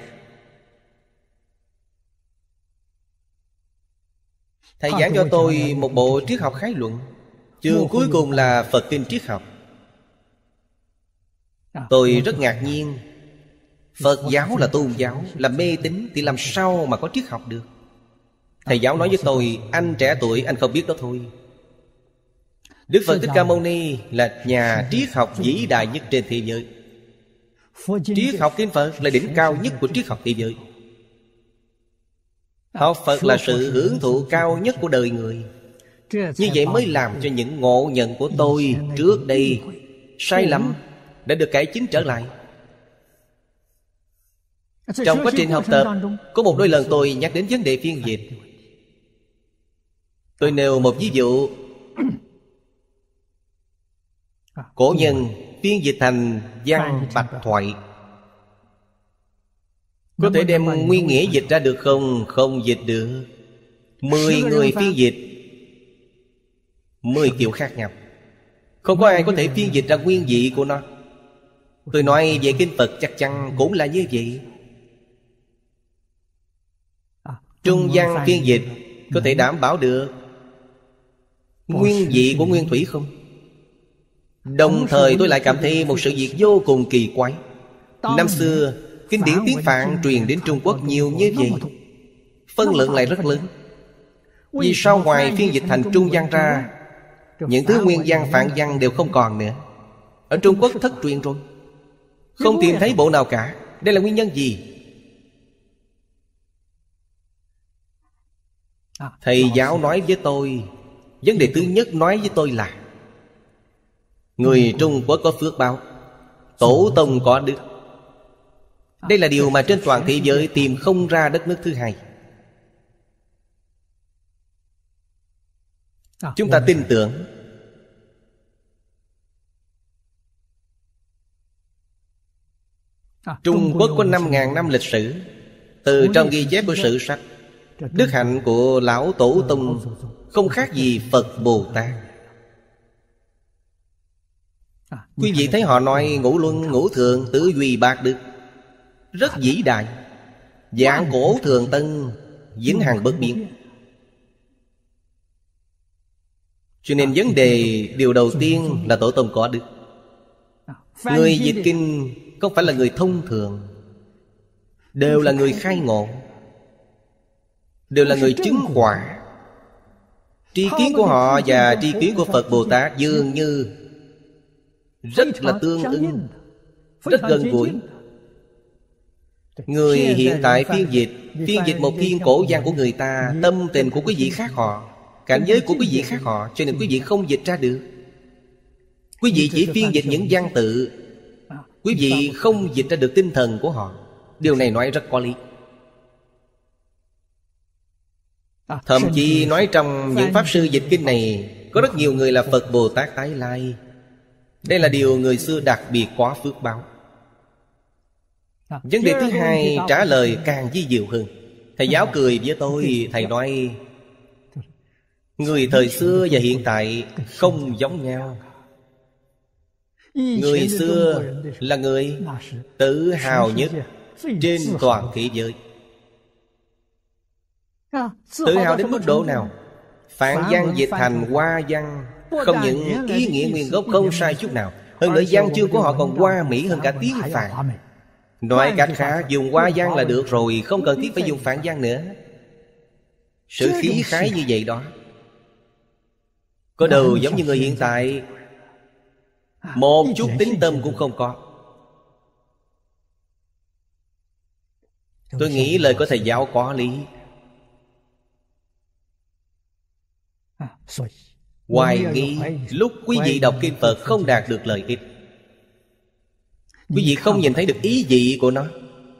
Thầy giảng cho tôi một bộ triết học khái luận. Chương cuối cùng là Phật kinh triết học. Tôi rất ngạc nhiên. Phật giáo là tôn giáo, là mê tín, thì làm sao mà có triết học được? Thầy giáo nói với tôi: anh trẻ tuổi, anh không biết đó thôi. Đức Phật Thích Ca Mâu Ni là nhà triết học vĩ đại nhất trên thế giới. Triết học kinh Phật là đỉnh cao nhất của triết học thế giới. Học Phật là sự hưởng thụ cao nhất của đời người. Như vậy mới làm cho những ngộ nhận của tôi trước đây sai lầm đã được cải chính trở lại. Trong quá trình học tập, có một đôi lần tôi nhắc đến vấn đề phiên dịch. Tôi nêu một ví dụ. Cổ nhân phiên dịch thành văn bạch thoại, có thể đem nguyên nghĩa dịch ra được không? Không dịch được. Mười người phiên dịch Mười kiểu khác nhau. Không có ai có thể phiên dịch ra nguyên vị của nó. Tôi nói về kinh Phật chắc chắn cũng là như vậy. Trung văn phiên dịch có thể đảm bảo được nguyên vị của nguyên thủy không? Đồng thời tôi lại cảm thấy một sự việc vô cùng kỳ quái. Năm xưa kinh điển tiếng Phạn truyền đến Trung Quốc nhiều như vậy, phân lượng lại rất lớn. Vì sao ngoài phiên dịch thành Trung văn ra, những thứ nguyên văn Phạn văn đều không còn nữa? Ở Trung Quốc thất truyền rồi, không tìm thấy bộ nào cả. Đây là nguyên nhân gì? Thầy giáo nói với tôi, vấn đề thứ nhất nói với tôi là người Trung Quốc có phước báo, tổ tông có đức. Đây là điều mà trên toàn thế giới tìm không ra đất nước thứ hai. Chúng ta tin tưởng. Trung Quốc có năm ngàn năm lịch sử. Từ trong ghi chép của sử sách, đức hạnh của Lão Tổ Tông không khác gì Phật Bồ Tát. Quý vị thấy họ nói ngũ luân ngũ thường tứ duy bát đức, rất vĩ đại. Vạn cổ thường tân, vĩnh hằng bất biến. Cho nên vấn đề điều đầu tiên là Tổ Tông có đức. Người dịch kinh không phải là người thông thường, đều là người khai ngộ, đều là người chứng quả. Tri kiến của họ và tri kiến của Phật Bồ Tát dường như rất là tương ứng, rất gần gũi. Người hiện tại phiên dịch Phiên dịch một thiên cổ văn của người ta, tâm tình của quý vị khác họ, cảnh giới của quý vị khác họ, cho nên quý vị không dịch ra được. Quý vị chỉ phiên dịch những văn tự, quý vị không dịch ra được tinh thần của họ. Điều này nói rất có lý. Thậm chí nói trong những pháp sư dịch kinh này có rất nhiều người là Phật Bồ Tát tái lai. Đây là điều người xưa đặc biệt có phước báo. Vấn đề thứ hai trả lời càng vi diệu hơn. Thầy giáo cười với tôi, thầy nói người thời xưa và hiện tại không giống nhau. Người xưa là người tự hào nhất trên toàn thế giới. Tự hào đến mức độ nào? Phạn văn dịch thành hoa văn, không những ý nghĩa nguyên gốc không sai chút nào, hơn nữa văn chương của họ còn hoa mỹ hơn cả tiếng Phạn. Nói cách khác, dùng hoa văn là được rồi, không cần thiết phải dùng Phạn văn nữa. Sự khí khái như vậy đó, có đầu giống như người hiện tại, một chút tính tâm cũng không có. Tôi nghĩ lời của thầy giáo có lý. Hoài nghi lúc quý vị đọc kinh Phật không đạt được lợi ích, quý vị không nhìn thấy được ý vị của nó.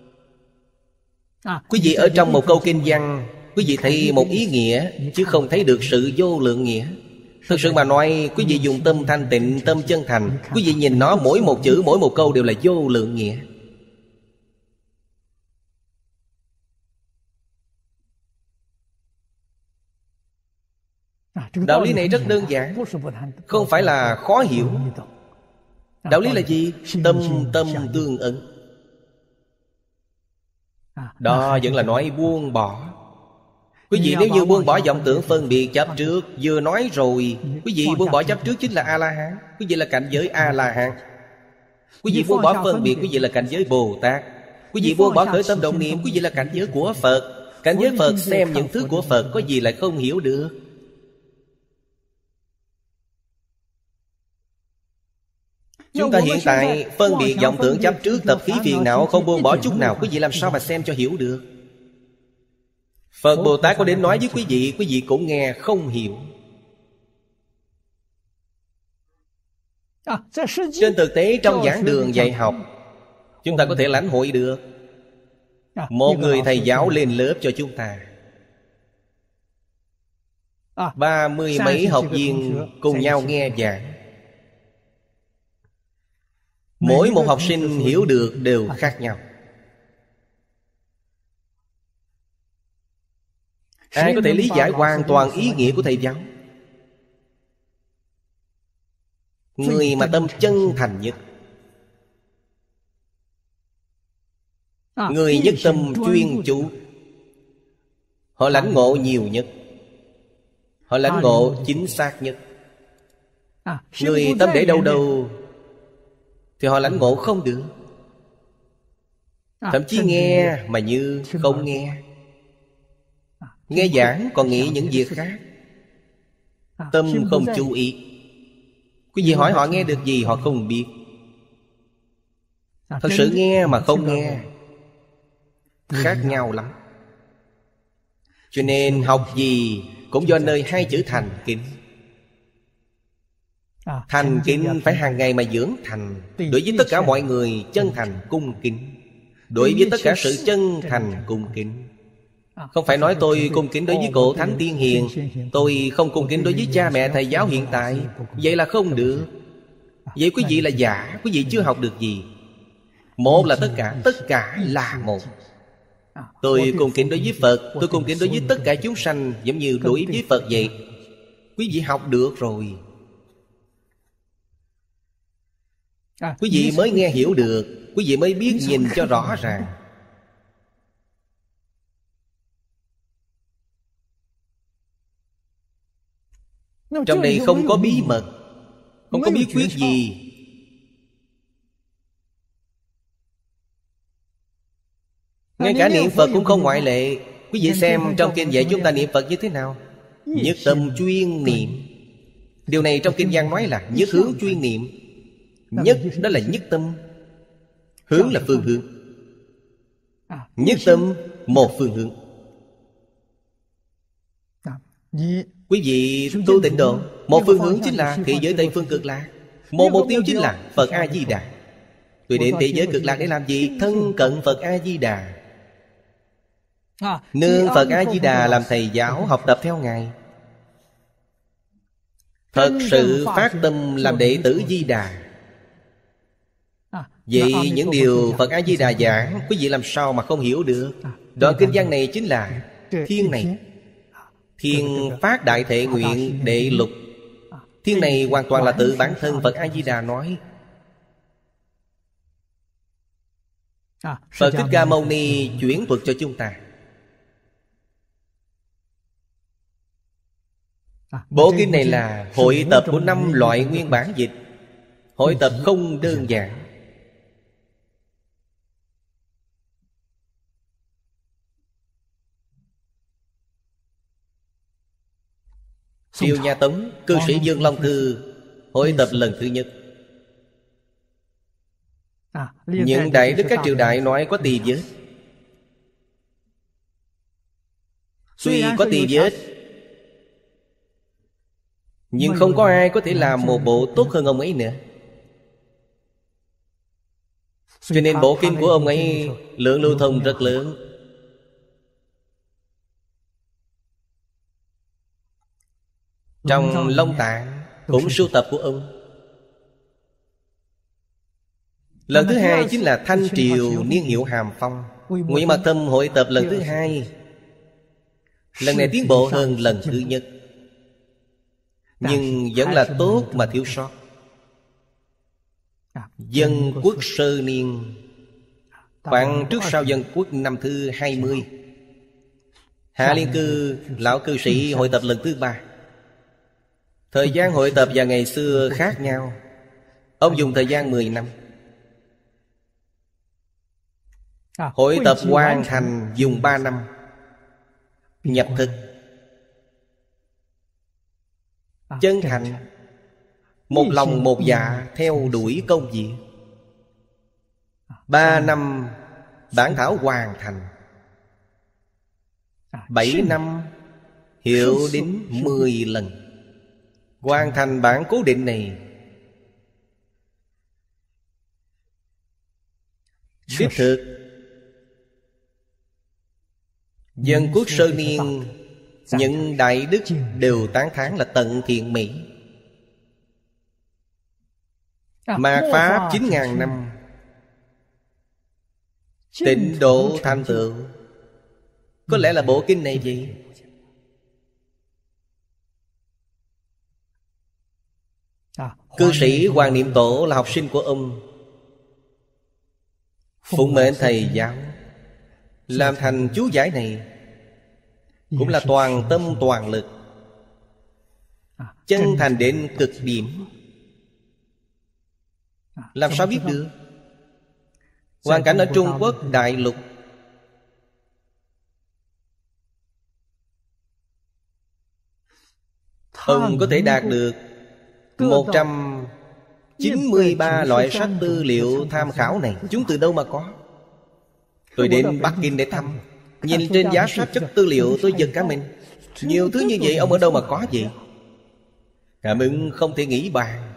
Quý vị ở trong một câu kinh văn, quý vị thấy một ý nghĩa, chứ không thấy được sự vô lượng nghĩa. Thực sự mà nói, quý vị dùng tâm thanh tịnh, tâm chân thành, quý vị nhìn nó mỗi một chữ, mỗi một câu đều là vô lượng nghĩa. Đạo lý này rất đơn giản, không phải là khó hiểu. Đạo lý là gì? Tâm tâm tương ứng. Đó vẫn là nói buông bỏ. Quý vị nếu như buông bỏ vọng tưởng phân biệt chấp trước, vừa nói rồi, quý vị buông bỏ chấp trước chính là A-la-hán. Quý vị là cảnh giới A-la-hán. Quý vị buông bỏ phân biệt, quý vị là cảnh giới Bồ Tát. Quý vị buông bỏ khởi tâm động niệm, quý vị là cảnh giới của Phật. Cảnh giới Phật xem những thứ của Phật, có gì lại không hiểu được. Chúng ta hiện tại phân biệt vọng tưởng chấp trước, tập khí phiền não, không buông bỏ chút nào, quý vị làm sao mà xem cho hiểu được? Phật Bồ Tát có đến nói với quý vị, quý vị cũng nghe không hiểu. Trên thực tế trong giảng đường dạy học, chúng ta có thể lãnh hội được. Một người thầy giáo lên lớp cho chúng ta, ba mươi mấy học viên cùng nhau nghe giảng. Mỗi một học sinh hiểu được đều khác nhau. Ai có thể lý giải hoàn toàn ý nghĩa của thầy giáo? Người mà tâm chân thành nhất, người nhất tâm chuyên chú, họ lãnh ngộ nhiều nhất, họ lãnh ngộ chính xác nhất. Người tâm để đâu đâu thì họ lãnh ngộ không được. Thậm chí nghe mà như không nghe. Nghe giảng còn nghĩ những việc khác, tâm không chú ý. Quý vị hỏi họ nghe được gì, họ không biết. Thật sự nghe mà không nghe khác nhau lắm. Cho nên học gì cũng do nơi hai chữ thành kính. Thành kính phải hàng ngày mà dưỡng thành. Đối với tất cả mọi người chân thành cung kính. Đối với tất cả sự chân thành cung kính. Không phải nói tôi cung kính đối với cổ thánh tiên hiền, tôi không cung kính đối với cha mẹ thầy giáo hiện tại. Vậy là không được. Vậy quý vị là giả, quý vị chưa học được gì. Một là tất cả, tất cả là một. Tôi cung kính đối với Phật, tôi cung kính đối với tất cả chúng sanh, giống như đối với Phật vậy. Quý vị học được rồi, quý vị mới nghe hiểu được, quý vị mới biết nhìn cho rõ ràng. Trong đây không có bí mật, không có bí quyết gì. Ngay cả niệm Phật cũng không ngoại lệ. Quý vị xem trong kinh dạy chúng ta niệm Phật như thế nào? Nhất tâm chuyên niệm. Điều này trong kinh văn nói là nhất hướng chuyên niệm. Nhất đó là nhất tâm, hướng là phương hướng. Nhất tâm một phương hướng. Quý vị tu tịnh độ, một phương hướng chính là thế giới Tây Phương Cực Lạc, một mục tiêu chính là Phật A-di-đà. Tôi đến thế giới Cực Lạc để làm gì? Thân cận Phật A-di-đà, nương Phật A-di-đà làm thầy giáo, học tập theo Ngài. Thật sự phát tâm làm đệ tử Di Đà. Vậy những điều Phật A-di-đà giảng, quý vị làm sao mà không hiểu được? Đoạn kinh văn này chính là thiên này, thiên phát đại thệ nguyện đệ lục. Thiên này hoàn toàn là tự bản thân Phật A-di-đà nói. Phật Thích Ca Mâu Ni chuyển thuật cho chúng ta. Bộ kinh này là hội tập của năm loại nguyên bản dịch. Hội tập không đơn giản. Triều Nhà Tống, cư sĩ Dương Long Thư hội tập lần thứ nhất. Những đại đức các triều đại nói có tỳ vết. Tuy có tỳ vết, nhưng không có ai có thể làm một bộ tốt hơn ông ấy nữa. Cho nên bộ kinh của ông ấy lượng lưu thông rất lớn. Trong Long Tạng cũng sưu tập của ông. Lần thứ hai chính là Thanh Triều niên hiệu Hàm Phong, Ngụy Mạc Thâm hội tập lần thứ hai. Lần này tiến bộ hơn lần thứ nhất, nhưng vẫn là tốt mà thiếu sót. Dân quốc sơ niên, khoảng trước sau dân quốc năm thứ hai mươi. Hạ Liên Cư, lão cư sĩ hội tập lần thứ ba. Thời gian hội tập và ngày xưa khác nhau. Ông dùng thời gian mười năm. Hội tập hoàn thành dùng ba năm. Nhập thực, chân thành, một lòng một dạ theo đuổi công việc. Ba năm bản thảo hoàn thành. Bảy năm hiệu đính mười lần. Hoàn thành bản cố định này. Đích thực dân quốc sơ niên, những đại đức đều tán thán là tận thiện mỹ. Mạt Pháp chín ngàn năm, tịnh độ thành tựu. Có lẽ là bộ kinh này vậy. Cư sĩ Hoàng Niệm Tổ là học sinh của ông, phụng mệnh thầy giáo làm thành chú giải này, cũng là toàn tâm toàn lực, chân thành đến cực điểm. Làm sao biết được? Hoàn cảnh ở Trung Quốc đại lục, ông có thể đạt được một trăm chín mươi ba loại sách tư liệu tham khảo này. Chúng từ đâu mà có? Tôi đến Bắc Kinh để thăm, nhìn trên giá sách chất tư liệu tôi giật cả mình. Nhiều thứ như vậy ông ở đâu mà có vậy? Cảm ơn không thể nghĩ bàn.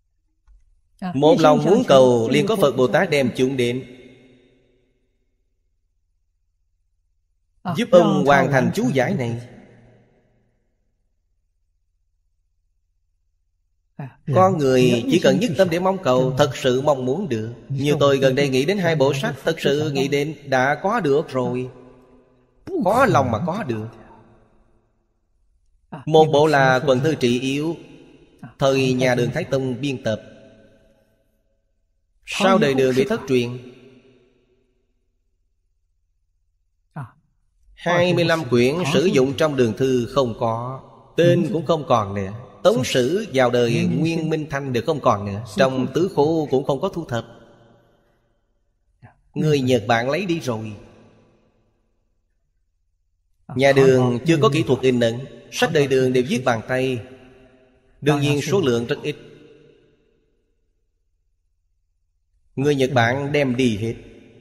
Một lòng muốn cầu liền có Phật Bồ Tát đem chúng đến. giúp ông hoàn thành chú giải này. Con người chỉ cần nhất tâm để mong cầu, thật sự mong muốn được. Như tôi gần đây nghĩ đến hai bộ sách, thật sự nghĩ đến đã có được rồi. Khó lòng mà có được. Một bộ là Quần Thư Trị Yếu, thời nhà Đường Thái Tông biên tập, sau đời Đường bị thất truyền. Hai mươi lăm quyển sử dụng trong Đường Thư không có, tên cũng không còn nữa. Tống Sử vào đời Nguyên Minh Thanh đều không còn nữa. Trong tứ khố cũng không có thu thập. Người Nhật Bản lấy đi rồi. Nhà Đường chưa có kỹ thuật in ấn, sách đời Đường đều viết bằng tay, đương nhiên số lượng rất ít. Người Nhật Bản đem đi hết.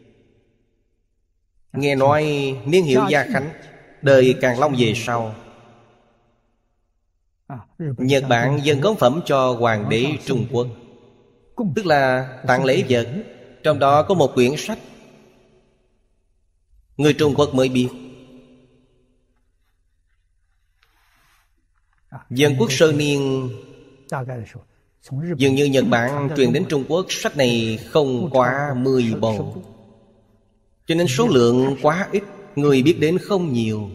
Nghe nói niên hiệu Gia Khánh, đời Càn Long về sau, Nhật Bản dâng cống phẩm cho Hoàng đế Trung Quốc, tức là tặng lễ vật. Trong đó có một quyển sách người Trung Quốc mới biết. Dân quốc sơ niên, dường như Nhật Bản truyền đến Trung Quốc sách này không quá mười bộ, cho nên số lượng quá ít, người biết đến không nhiều.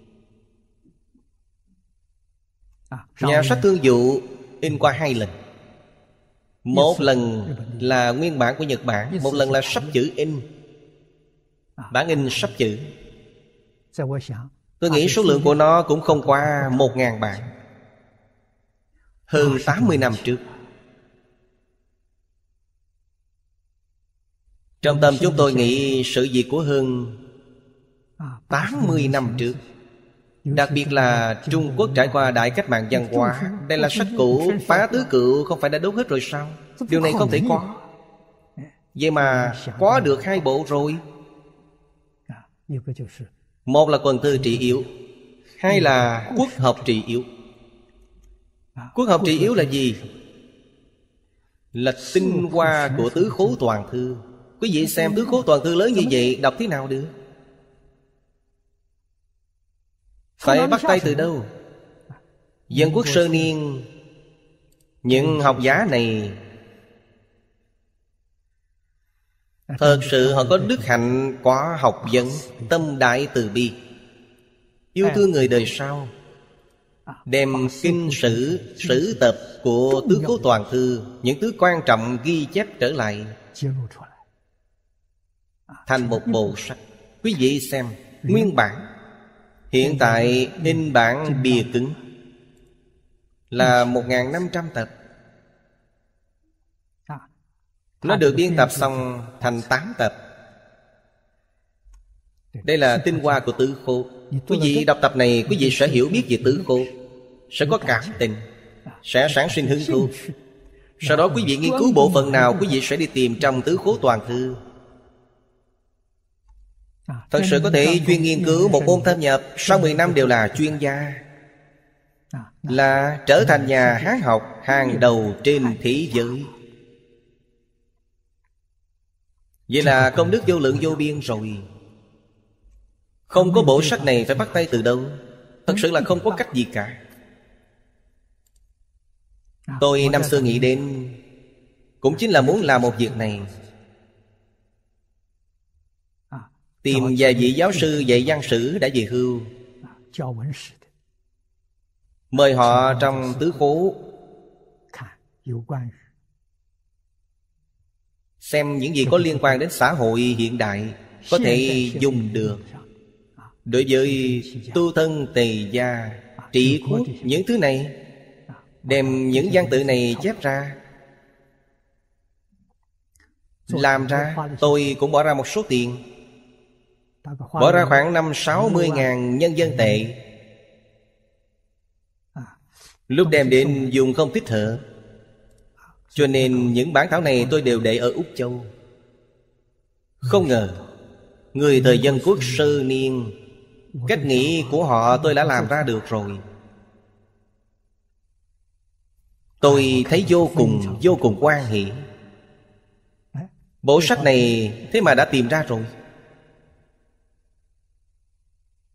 Nhà sách Thương Dụ in qua hai lần. Một lần là nguyên bản của Nhật Bản, một lần là sắp chữ in. Bản in sắp chữ, tôi nghĩ số lượng của nó cũng không qua một ngàn bản. Hơn tám mươi năm trước. Trong tâm chúng tôi nghĩ sự việc của hơn tám mươi năm trước. Đặc biệt là Trung Quốc trải qua đại cách mạng văn hóa. Đây là sách cũ, phá tứ cựu không phải đã đốt hết rồi sao? Điều này không thể có. Vậy mà có được hai bộ rồi. Một là Quần Thư Trị Yếu, hai là Quốc Học Trị Yếu. Quốc Học Trị Yếu là gì? Là tinh hoa của Tứ Khố Toàn Thư. Quý vị xem Tứ Khố Toàn Thư lớn như vậy, đọc thế nào được? Phải bắt tay từ đâu? Dân quốc sơ niên, những học giả này thật sự họ có đức hạnh quá học vấn, tâm đại từ bi, yêu thương người đời sau, đem kinh sử, sử tập của Tứ Khố Toàn Thư, những thứ quan trọng ghi chép trở lại thành một bộ sách. Quý vị xem nguyên bản. Hiện tại in bản bìa cứng là một nghìn năm trăm tập. Nó được biên tập xong thành tám tập. Đây là tinh hoa của Tứ Khố. Quý vị đọc tập này, quý vị sẽ hiểu biết về Tứ Khố, sẽ có cảm tình, sẽ sản sinh hứng thú. Sau đó quý vị nghiên cứu bộ phận nào, quý vị sẽ đi tìm trong Tứ Khố Toàn Thư. Thật sự có thể chuyên nghiên cứu một môn thâm nhập, sau mười năm đều là chuyên gia, là trở thành nhà Hán học hàng đầu trên thế giới. Vậy là công đức vô lượng vô biên rồi. Không có bộ sách này phải bắt tay từ đâu? Thật sự là không có cách gì cả. Tôi năm xưa nghĩ đến cũng chính là muốn làm một việc này, tìm vài vị giáo sư dạy văn sử đã về hưu, mời họ trong Tứ Khố xem những gì có liên quan đến xã hội hiện đại có thể dùng được. Đối với tu thân tề gia, trị quốc, những thứ này, đem những văn tự này chép ra, làm ra. Tôi cũng bỏ ra một số tiền, bỏ ra khoảng năm sáu mươi ngàn nhân dân tệ. Lúc đem đến dùng không thích hợp, cho nên những bản thảo này tôi đều để ở Úc Châu. Không ngờ người thời dân quốc sơ niên, cách nghĩ của họ tôi đã làm ra được rồi. Tôi thấy vô cùng vô cùng hoan hỷ. Bộ sách này thế mà đã tìm ra rồi.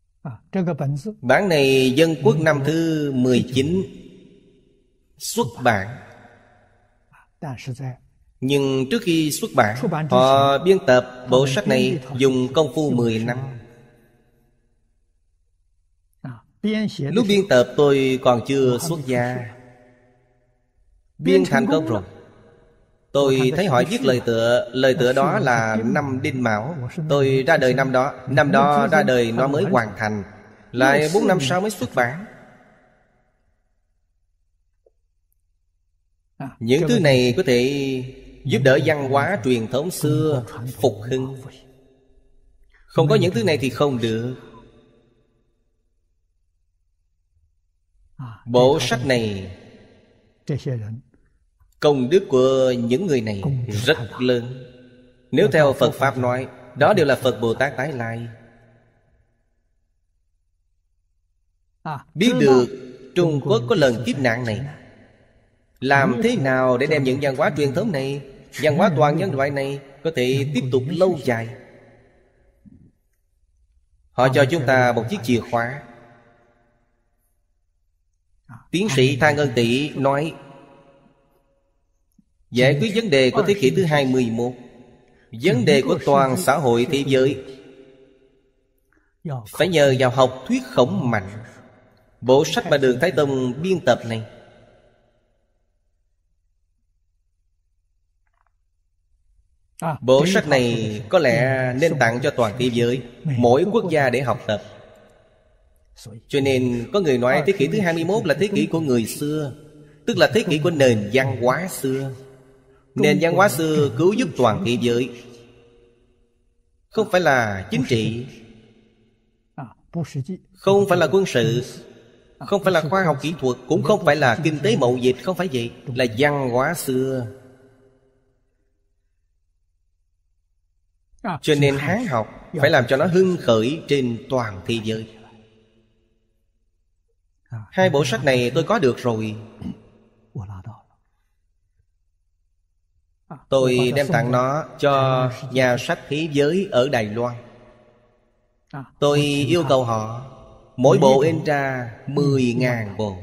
Bản này Dân Quốc năm thứ mười chín xuất bản. Nhưng trước khi xuất bản, họ biên tập bộ sách này dùng công phu mười năm. Lúc biên tập tôi còn chưa xuất gia. Biên thành công rồi, tôi thấy họ viết lời tựa. Lời tựa đó là năm Đinh Mão. Tôi ra đời năm đó. Năm đó ra đời nó mới hoàn thành. Lại bốn năm sau mới xuất bản. Những thứ này có thể giúp đỡ văn hóa truyền thống xưa phục hưng. Không có những thứ này thì không được. Bộ sách này, công đức của những người này rất lớn. Nếu theo Phật Pháp nói, đó đều là Phật Bồ Tát tái lai. Biết được Trung Quốc có lần kiếp nạn này, làm thế nào để đem những văn hóa truyền thống này, văn hóa toàn nhân loại này có thể tiếp tục lâu dài. Họ cho chúng ta một chiếc chìa khóa. Tiến sĩ Thang Ân Tị nói, giải quyết vấn đề của thế kỷ thứ hai mươi mốt, vấn đề của toàn xã hội thế giới, phải nhờ vào học thuyết khổng mạnh. Bộ sách mà Đường Thái Tông biên tập này, bộ sách này có lẽ nên tặng cho toàn thế giới, mỗi quốc gia để học tập. Cho nên có người nói thế kỷ thứ hai mươi mốt là thế kỷ của người xưa, tức là thế kỷ của nền văn hóa xưa. Nền văn hóa xưa cứu giúp toàn thế giới, không phải là chính trị, không phải là quân sự, không phải là khoa học kỹ thuật, cũng không phải là kinh tế mậu dịch. Không phải vậy, là văn hóa xưa. Cho nên Hán học phải làm cho nó hưng khởi trên toàn thế giới. Hai bộ sách này tôi có được rồi. Tôi đem tặng nó cho nhà sách thế giới ở Đài Loan. Tôi yêu cầu họ mỗi bộ in ra mười ngàn bộ.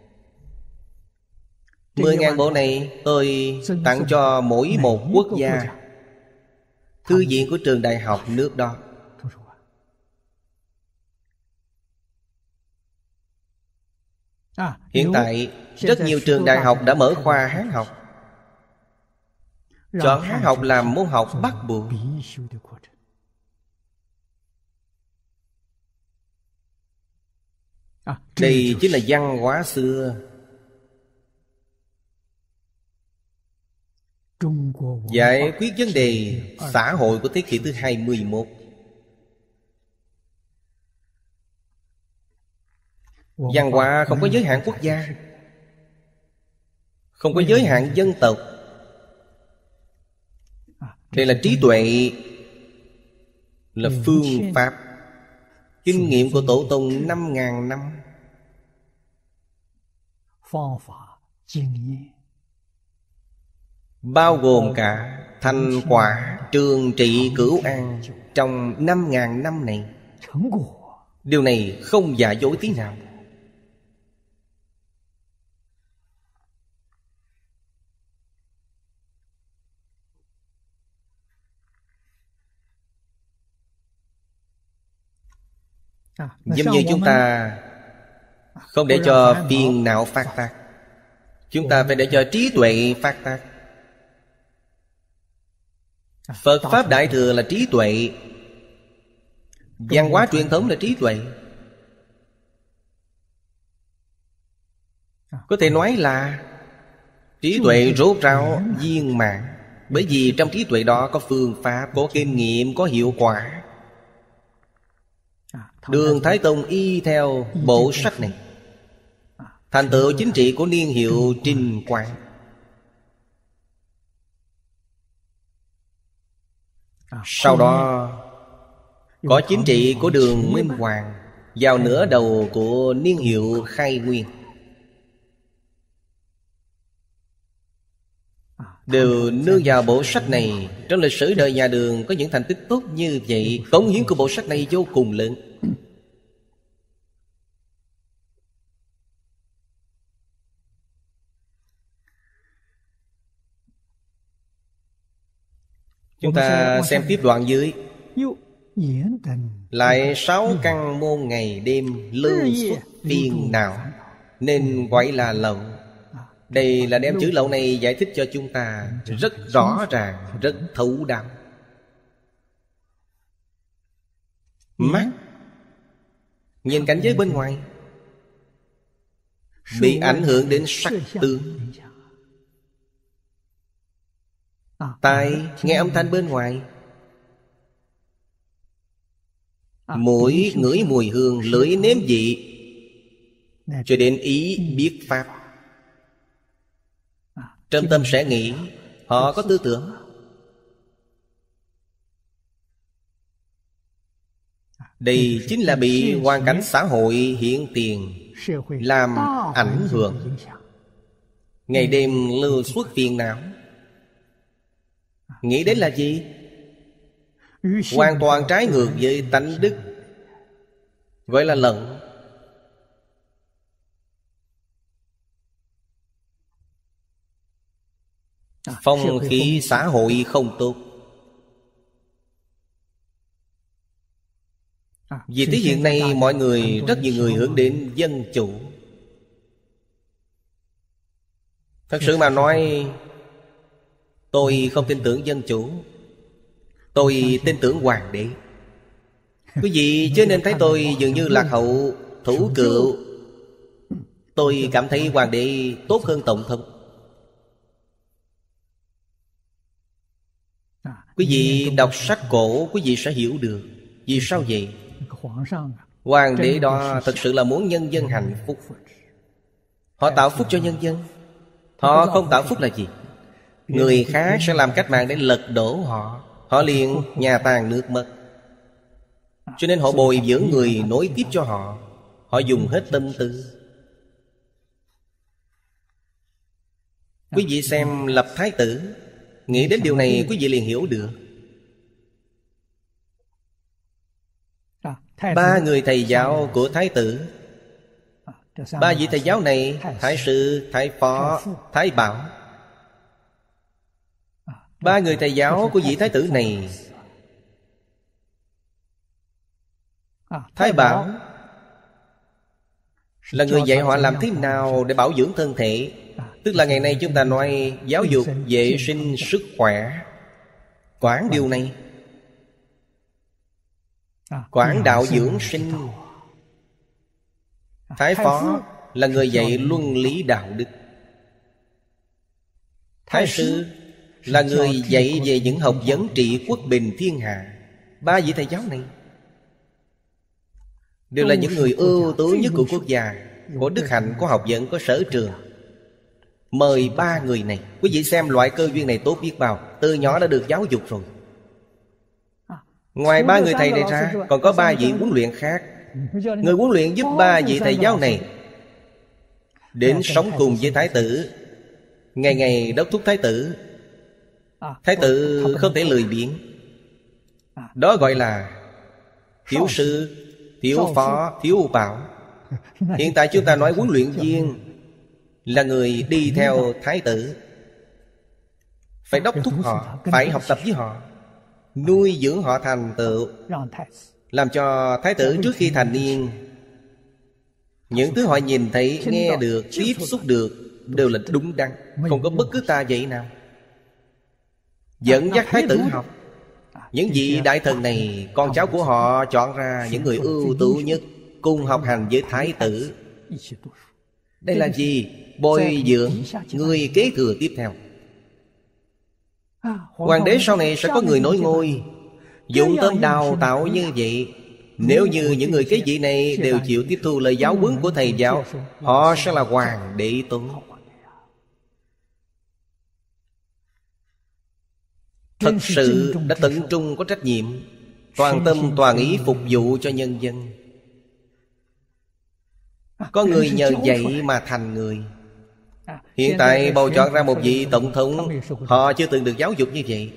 Mười ngàn bộ này tôi tặng cho mỗi một quốc gia, thư viện của trường đại học nước đó. Hiện tại rất nhiều trường đại học đã mở khoa Hán học, chọn Hán học làm môn học bắt buộc. Đây chính là văn hóa xưa. Giải quyết vấn đề xã hội của thế kỷ thứ hai mươi mốt. Văn hóa không có giới hạn quốc gia, không có giới hạn dân tộc. Đây là trí tuệ, là phương pháp, kinh nghiệm của tổ tông năm ngàn năm. Bao gồm cả thành quả trường trị cửu an trong năm ngàn năm này. Điều này không giả dối tí nào. Giống như chúng ta không để cho phiền não phát tác, chúng ta phải để cho trí tuệ phát tác. Phật Pháp Đại Thừa là trí tuệ, văn hóa truyền thống là trí tuệ. Có thể nói là trí tuệ rốt ráo viên mãn. Bởi vì trong trí tuệ đó có phương pháp, có kinh nghiệm, có hiệu quả. Đường Thái Tông y theo bộ sách này thành tựu chính trị của niên hiệu Trinh Quang. Sau đó có chính trị của Đường Minh Hoàng vào nửa đầu của niên hiệu Khai Nguyên, đều nương vào bộ sách này. Trong lịch sử đời nhà Đường có những thành tích tốt như vậy. Cống hiến của bộ sách này vô cùng lớn. Chúng ta xem tiếp đoạn dưới. Lại sáu căn môn ngày đêm lưu xuất phiền não, nên gọi là lậu. Đây là đem chữ lậu này giải thích cho chúng ta rất rõ ràng, rất thấu đáo. Mắt nhìn cảnh giới bên ngoài, bị ảnh hưởng đến sắc tướng. Tai nghe âm thanh bên ngoài, mũi ngửi mùi hương, lưỡi nếm vị, cho đến ý biết pháp. Trong tâm sẽ nghĩ, họ có tư tưởng. Đây chính là bị hoàn cảnh xã hội hiện tiền làm ảnh hưởng, ngày đêm lưu xuất phiền não. Nghĩ đến là gì? Hoàn toàn trái ngược với tánh đức, gọi là lận. Phong khí xã hội không tốt. Vì thế hiện nay mọi người, rất nhiều người hướng đến dân chủ. Thật sự mà nói, tôi không tin tưởng dân chủ, tôi tin tưởng hoàng đế. Quý vị chứ nên thấy tôi dường như lạc hậu, thủ cựu. Tôi cảm thấy hoàng đế tốt hơn tổng thống. Quý vị đọc sách cổ, quý vị sẽ hiểu được. Vì sao vậy? Hoàng đế đó thật sự là muốn nhân dân hạnh phúc. Họ tạo phúc cho nhân dân. Họ không tạo phúc là gì? Người khác sẽ làm cách mạng để lật đổ họ, họ liền nhà tàn nước mất. Cho nên họ bồi dưỡng người nối tiếp cho họ. Họ dùng hết tâm tư. Quý vị xem lập thái tử, nghĩ đến điều này quý vị liền hiểu được. Ba người thầy giáo của thái tử, ba vị thầy giáo này, thái sư, thái phó, thái bảo. Ba người thầy giáo của vị thái tử này, thái bảo là người dạy họ làm thế nào để bảo dưỡng thân thể. Tức là ngày nay chúng ta nói giáo dục vệ sinh sức khỏe, quản điều này. Quản đạo dưỡng sinh. Thái phó là người dạy luân lý đạo đức. Thái sư là người dạy về những học vấn trị quốc bình thiên hạ. Ba vị thầy giáo này đều là những người ưu tú nhất của quốc gia, có đức hạnh, có học vấn, có sở trường. Mời ba người này. Quý vị xem loại cơ duyên này tốt biết bao. Từ nhỏ đã được giáo dục rồi. Ngoài ba người thầy này ra, còn có ba vị huấn luyện khác. Người huấn luyện giúp ba vị thầy giáo này đến sống cùng với thái tử, ngày ngày đốc thúc thái tử. Thái tử không thể lười biếng. Đó gọi là thiếu sư, thiếu phó, thiếu bảo. Hiện tại chúng ta nói huấn luyện viên là người đi theo thái tử, phải đốc thúc họ, phải học tập với họ, nuôi dưỡng họ thành tựu, làm cho thái tử trước khi thành niên, những thứ họ nhìn thấy, nghe được, tiếp xúc được đều là đúng đắn, không có bất cứ ta vậy nào. Dẫn dắt thái tử học. Những vị đại thần này, con cháu của họ chọn ra những người ưu tú nhất, cùng học hành với thái tử. Đây là gì? Bồi dưỡng người kế thừa tiếp theo. Hoàng đế sau này sẽ có người nối ngôi. Dụng tâm đào tạo như vậy. Nếu như những người kế vị này đều chịu tiếp thu lời giáo huấn của thầy giáo, họ sẽ là hoàng đế tốt. Thật sự đã tận trung có trách nhiệm, toàn tâm toàn ý phục vụ cho nhân dân. Có người nhờ vậy mà thành người. Hiện tại bầu chọn ra một vị tổng thống, họ chưa từng được giáo dục như vậy.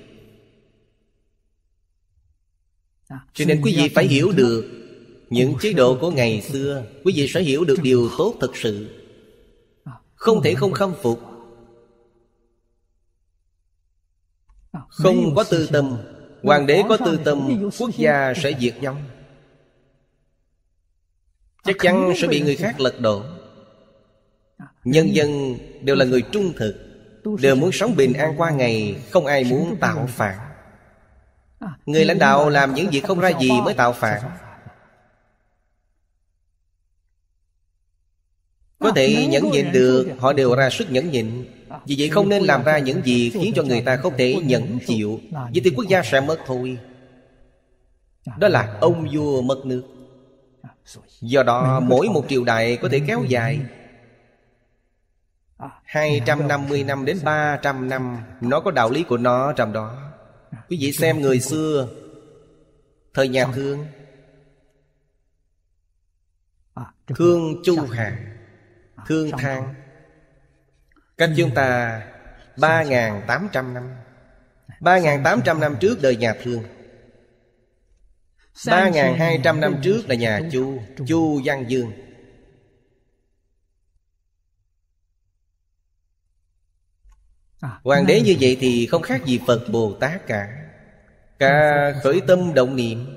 Cho nên quý vị phải hiểu được những chế độ của ngày xưa. Quý vị sẽ hiểu được điều tốt thật sự, không thể không khâm phục. Không có tư tâm, hoàng đế có tư tâm, quốc gia sẽ diệt vong, chắc chắn sẽ bị người khác lật đổ. Nhân dân đều là người trung thực, đều muốn sống bình an qua ngày, không ai muốn tạo phản. Người lãnh đạo làm những việc không ra gì mới tạo phản. Có thể nhẫn nhịn được, họ đều ra sức nhẫn nhịn. Vì vậy không nên làm ra những gì khiến cho người ta không thể nhẫn chịu. Vậy thì quốc gia sẽ mất thôi. Đó là ông vua mất nước. Do đó mỗi một triều đại có thể kéo dài hai trăm năm mươi năm đến ba trăm năm. Nó có đạo lý của nó trong đó. Quý vị xem người xưa, thời nhà Thương, Thương Chu Hà, Thương Thang, cách chúng ta ba nghìn tám trăm năm. Ba nghìn tám trăm năm trước đời nhà Thương, Ba nghìn hai trăm năm trước là nhà Chu, Chu Văn Dương. Hoàng đế như vậy thì không khác gì Phật Bồ Tát cả. Cả khởi tâm động niệm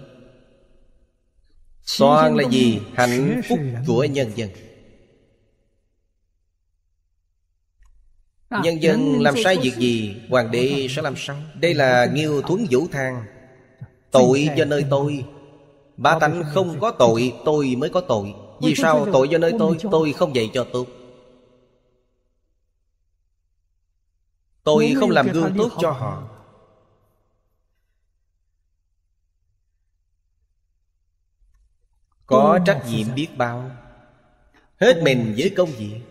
toàn là gì? Hạnh phúc của nhân dân. Nhân dân làm sai việc gì, hoàng đế sẽ làm sao? Đây là Nghiêu Thuấn Vũ Thang. Tội do nơi tôi. Bá tánh không có tội, tôi mới có tội. Vì sao? Tội do nơi tôi, tôi không dạy cho tốt. Tôi không làm gương tốt cho họ. Có trách nhiệm biết bao, hết mình với công việc.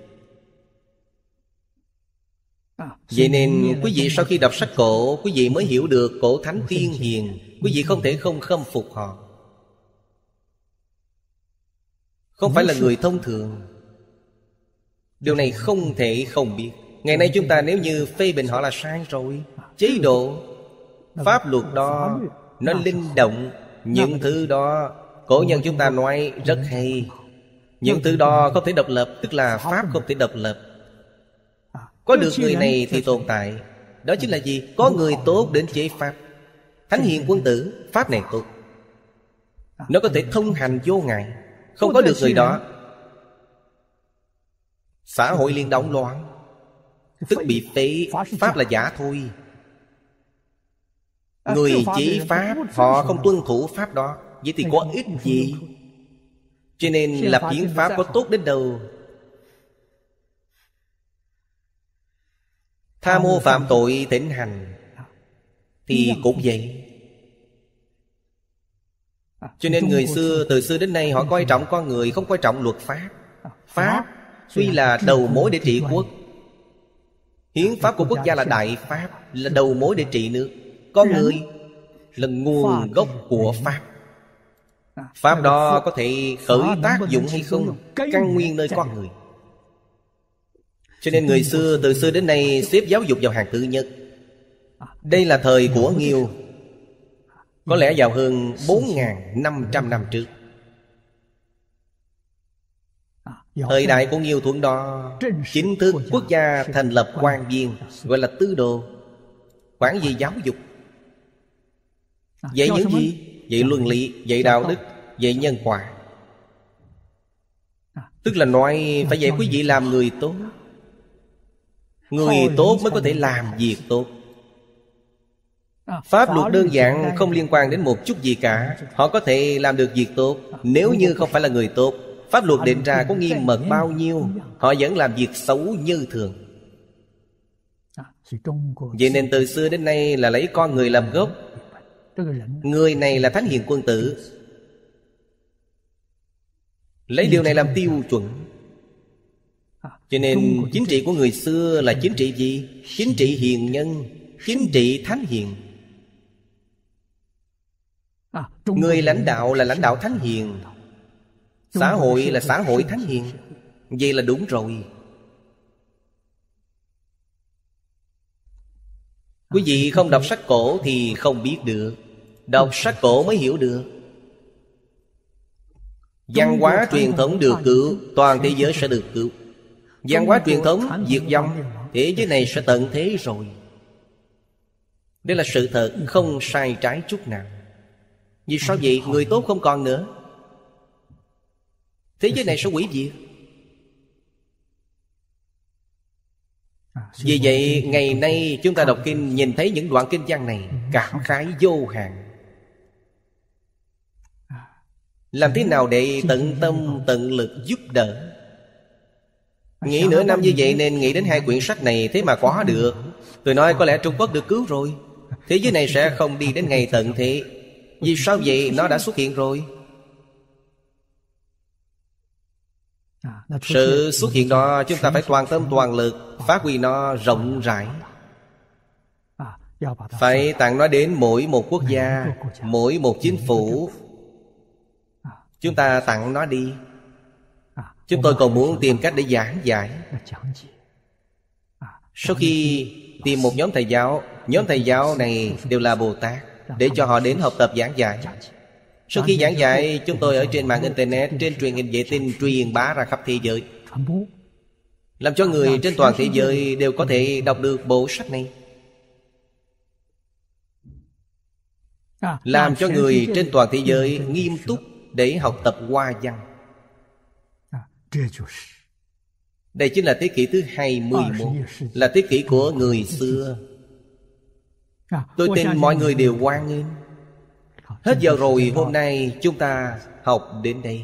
Vậy nên quý vị sau khi đọc sách cổ, quý vị mới hiểu được cổ thánh tiên hiền. Quý vị không thể không khâm phục họ. Không phải là người thông thường. Điều này không thể không biết. Ngày nay chúng ta nếu như phê bình họ là sai rồi. Chế độ, pháp luật đó, nó linh động. Những thứ đó, cổ nhân chúng ta nói rất hay. Những thứ đó không thể độc lập, tức là pháp không thể độc lập. Có được người này thì tồn tại. Đó chính là gì? Có người tốt đến chế pháp. Thánh hiền quân tử, pháp này tốt, nó có thể thông hành vô ngại. Không có được người đó, xã hội liền động loạn, tức bị phế. Pháp là giả thôi. Người chế pháp, họ không tuân thủ pháp đó, vậy thì có ích gì? Cho nên lập hiến pháp có tốt đến đâu. Tha mô phạm tội thịnh hành thì cũng vậy. Cho nên người xưa, từ xưa đến nay họ coi trọng con người, không coi trọng luật pháp. Pháp tuy là đầu mối để trị quốc. Hiến pháp của quốc gia là đại pháp, là đầu mối để trị nước. Con người là nguồn gốc của pháp. Pháp đó có thể khởi tác dụng hay không, căn nguyên nơi con người. Cho nên người xưa từ xưa đến nay xếp giáo dục vào hàng thứ nhất. Đây là thời của Nghiêu, có lẽ vào hơn bốn nghìn năm trăm năm trước. Thời đại của Nghiêu Thuấn đó, chính thức quốc gia thành lập quan viên, gọi là tư đồ. Quản gì giáo dục. Dạy những gì? Dạy luân lý, dạy đạo đức, dạy nhân quả. Tức là nói phải dạy quý vị làm người tốt. Người tốt mới có thể làm việc tốt. Pháp luật đơn giản không liên quan đến một chút gì cả. Họ có thể làm được việc tốt. Nếu như không phải là người tốt, pháp luật định ra có nghiêm mật bao nhiêu, họ vẫn làm việc xấu như thường. Vậy nên từ xưa đến nay là lấy con người làm gốc. Người này là thánh hiền quân tử, lấy điều này làm tiêu chuẩn. Cho nên chính trị của người xưa là chính trị gì? Chính trị hiền nhân, chính trị thánh hiền. Người lãnh đạo là lãnh đạo thánh hiền, xã hội là xã hội thánh hiền. Vậy là đúng rồi. Quý vị không đọc sách cổ thì không biết được. Đọc sách cổ mới hiểu được. Văn hóa truyền thống được cứu, toàn thế giới sẽ được cứu. Văn hóa truyền thống diệt vong, thế giới này sẽ tận thế rồi. Đây là sự thật, không sai trái chút nào. Vì sao vậy? Người tốt không còn nữa, thế giới này sẽ hủy diệt. Vì vậy ngày nay chúng ta đọc kinh, nhìn thấy những đoạn kinh văn này, cảm khái vô hạn. Làm thế nào để tận tâm tận lực giúp đỡ? Nghĩ nửa năm như vậy nên nghĩ đến hai quyển sách này, thế mà có được. Tôi nói có lẽ Trung Quốc được cứu rồi, thế giới này sẽ không đi đến ngày tận thế. Vì sao vậy? Nó đã xuất hiện rồi. Sự xuất hiện đó chúng ta phải toàn tâm toàn lực phát huy nó rộng rãi. Phải tặng nó đến mỗi một quốc gia, mỗi một chính phủ. Chúng ta tặng nó đi. Chúng tôi còn muốn tìm cách để giảng giải. Sau khi tìm một nhóm thầy giáo, nhóm thầy giáo này đều là Bồ Tát, để cho họ đến học tập giảng dạy. Sau khi giảng dạy, chúng tôi ở trên mạng Internet, trên truyền hình vệ tinh truyền bá ra khắp thế giới, làm cho người trên toàn thế giới đều có thể đọc được bộ sách này, làm cho người trên toàn thế giới nghiêm túc để học tập Hoa văn. Đây chính là thế kỷ thứ hai mươi mốt, là thế kỷ của người xưa. Tôi tin mọi người đều hoan nghênh. Hết giờ rồi, hôm nay chúng ta học đến đây.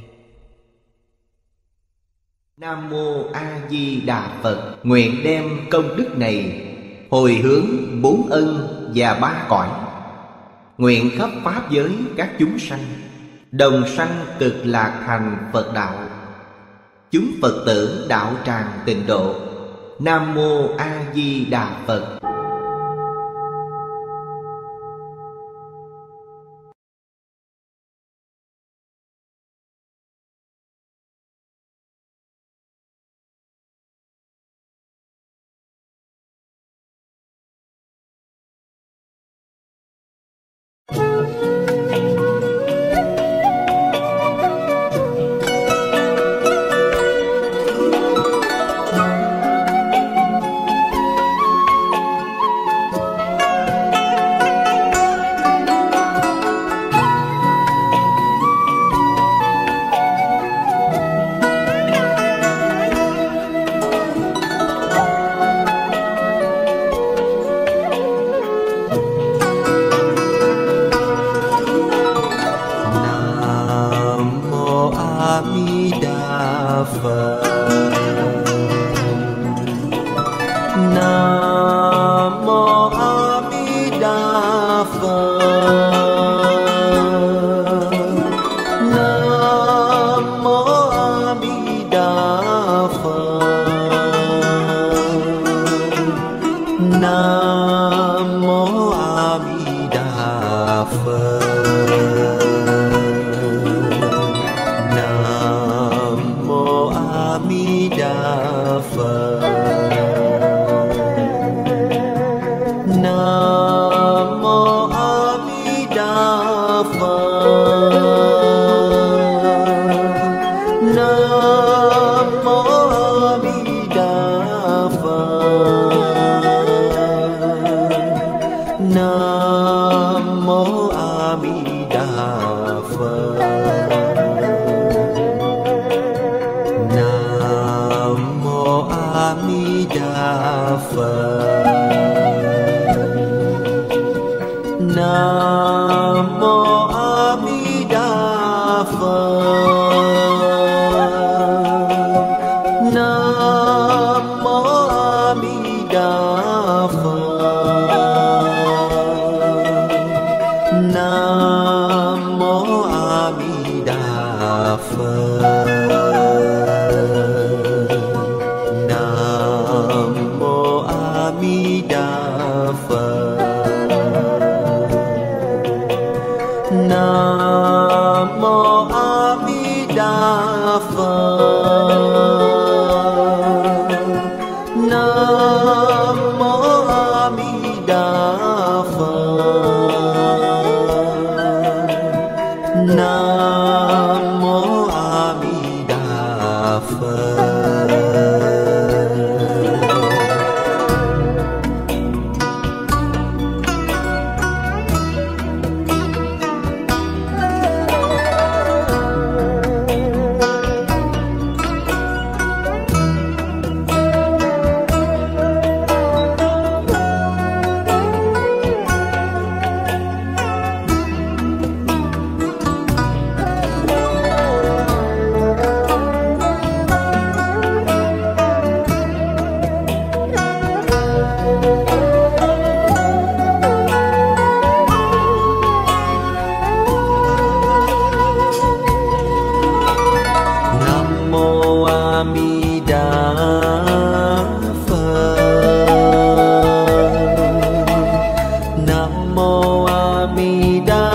Nam Mô A Di Đà Phật. Nguyện đem công đức này hồi hướng bốn ân và ba cõi, nguyện khắp pháp giới các chúng sanh đồng sanh cực lạc thành Phật đạo. Chúng Phật tử đạo tràng tịnh độ. Nam Mô A Di Đà Phật. A Di Đà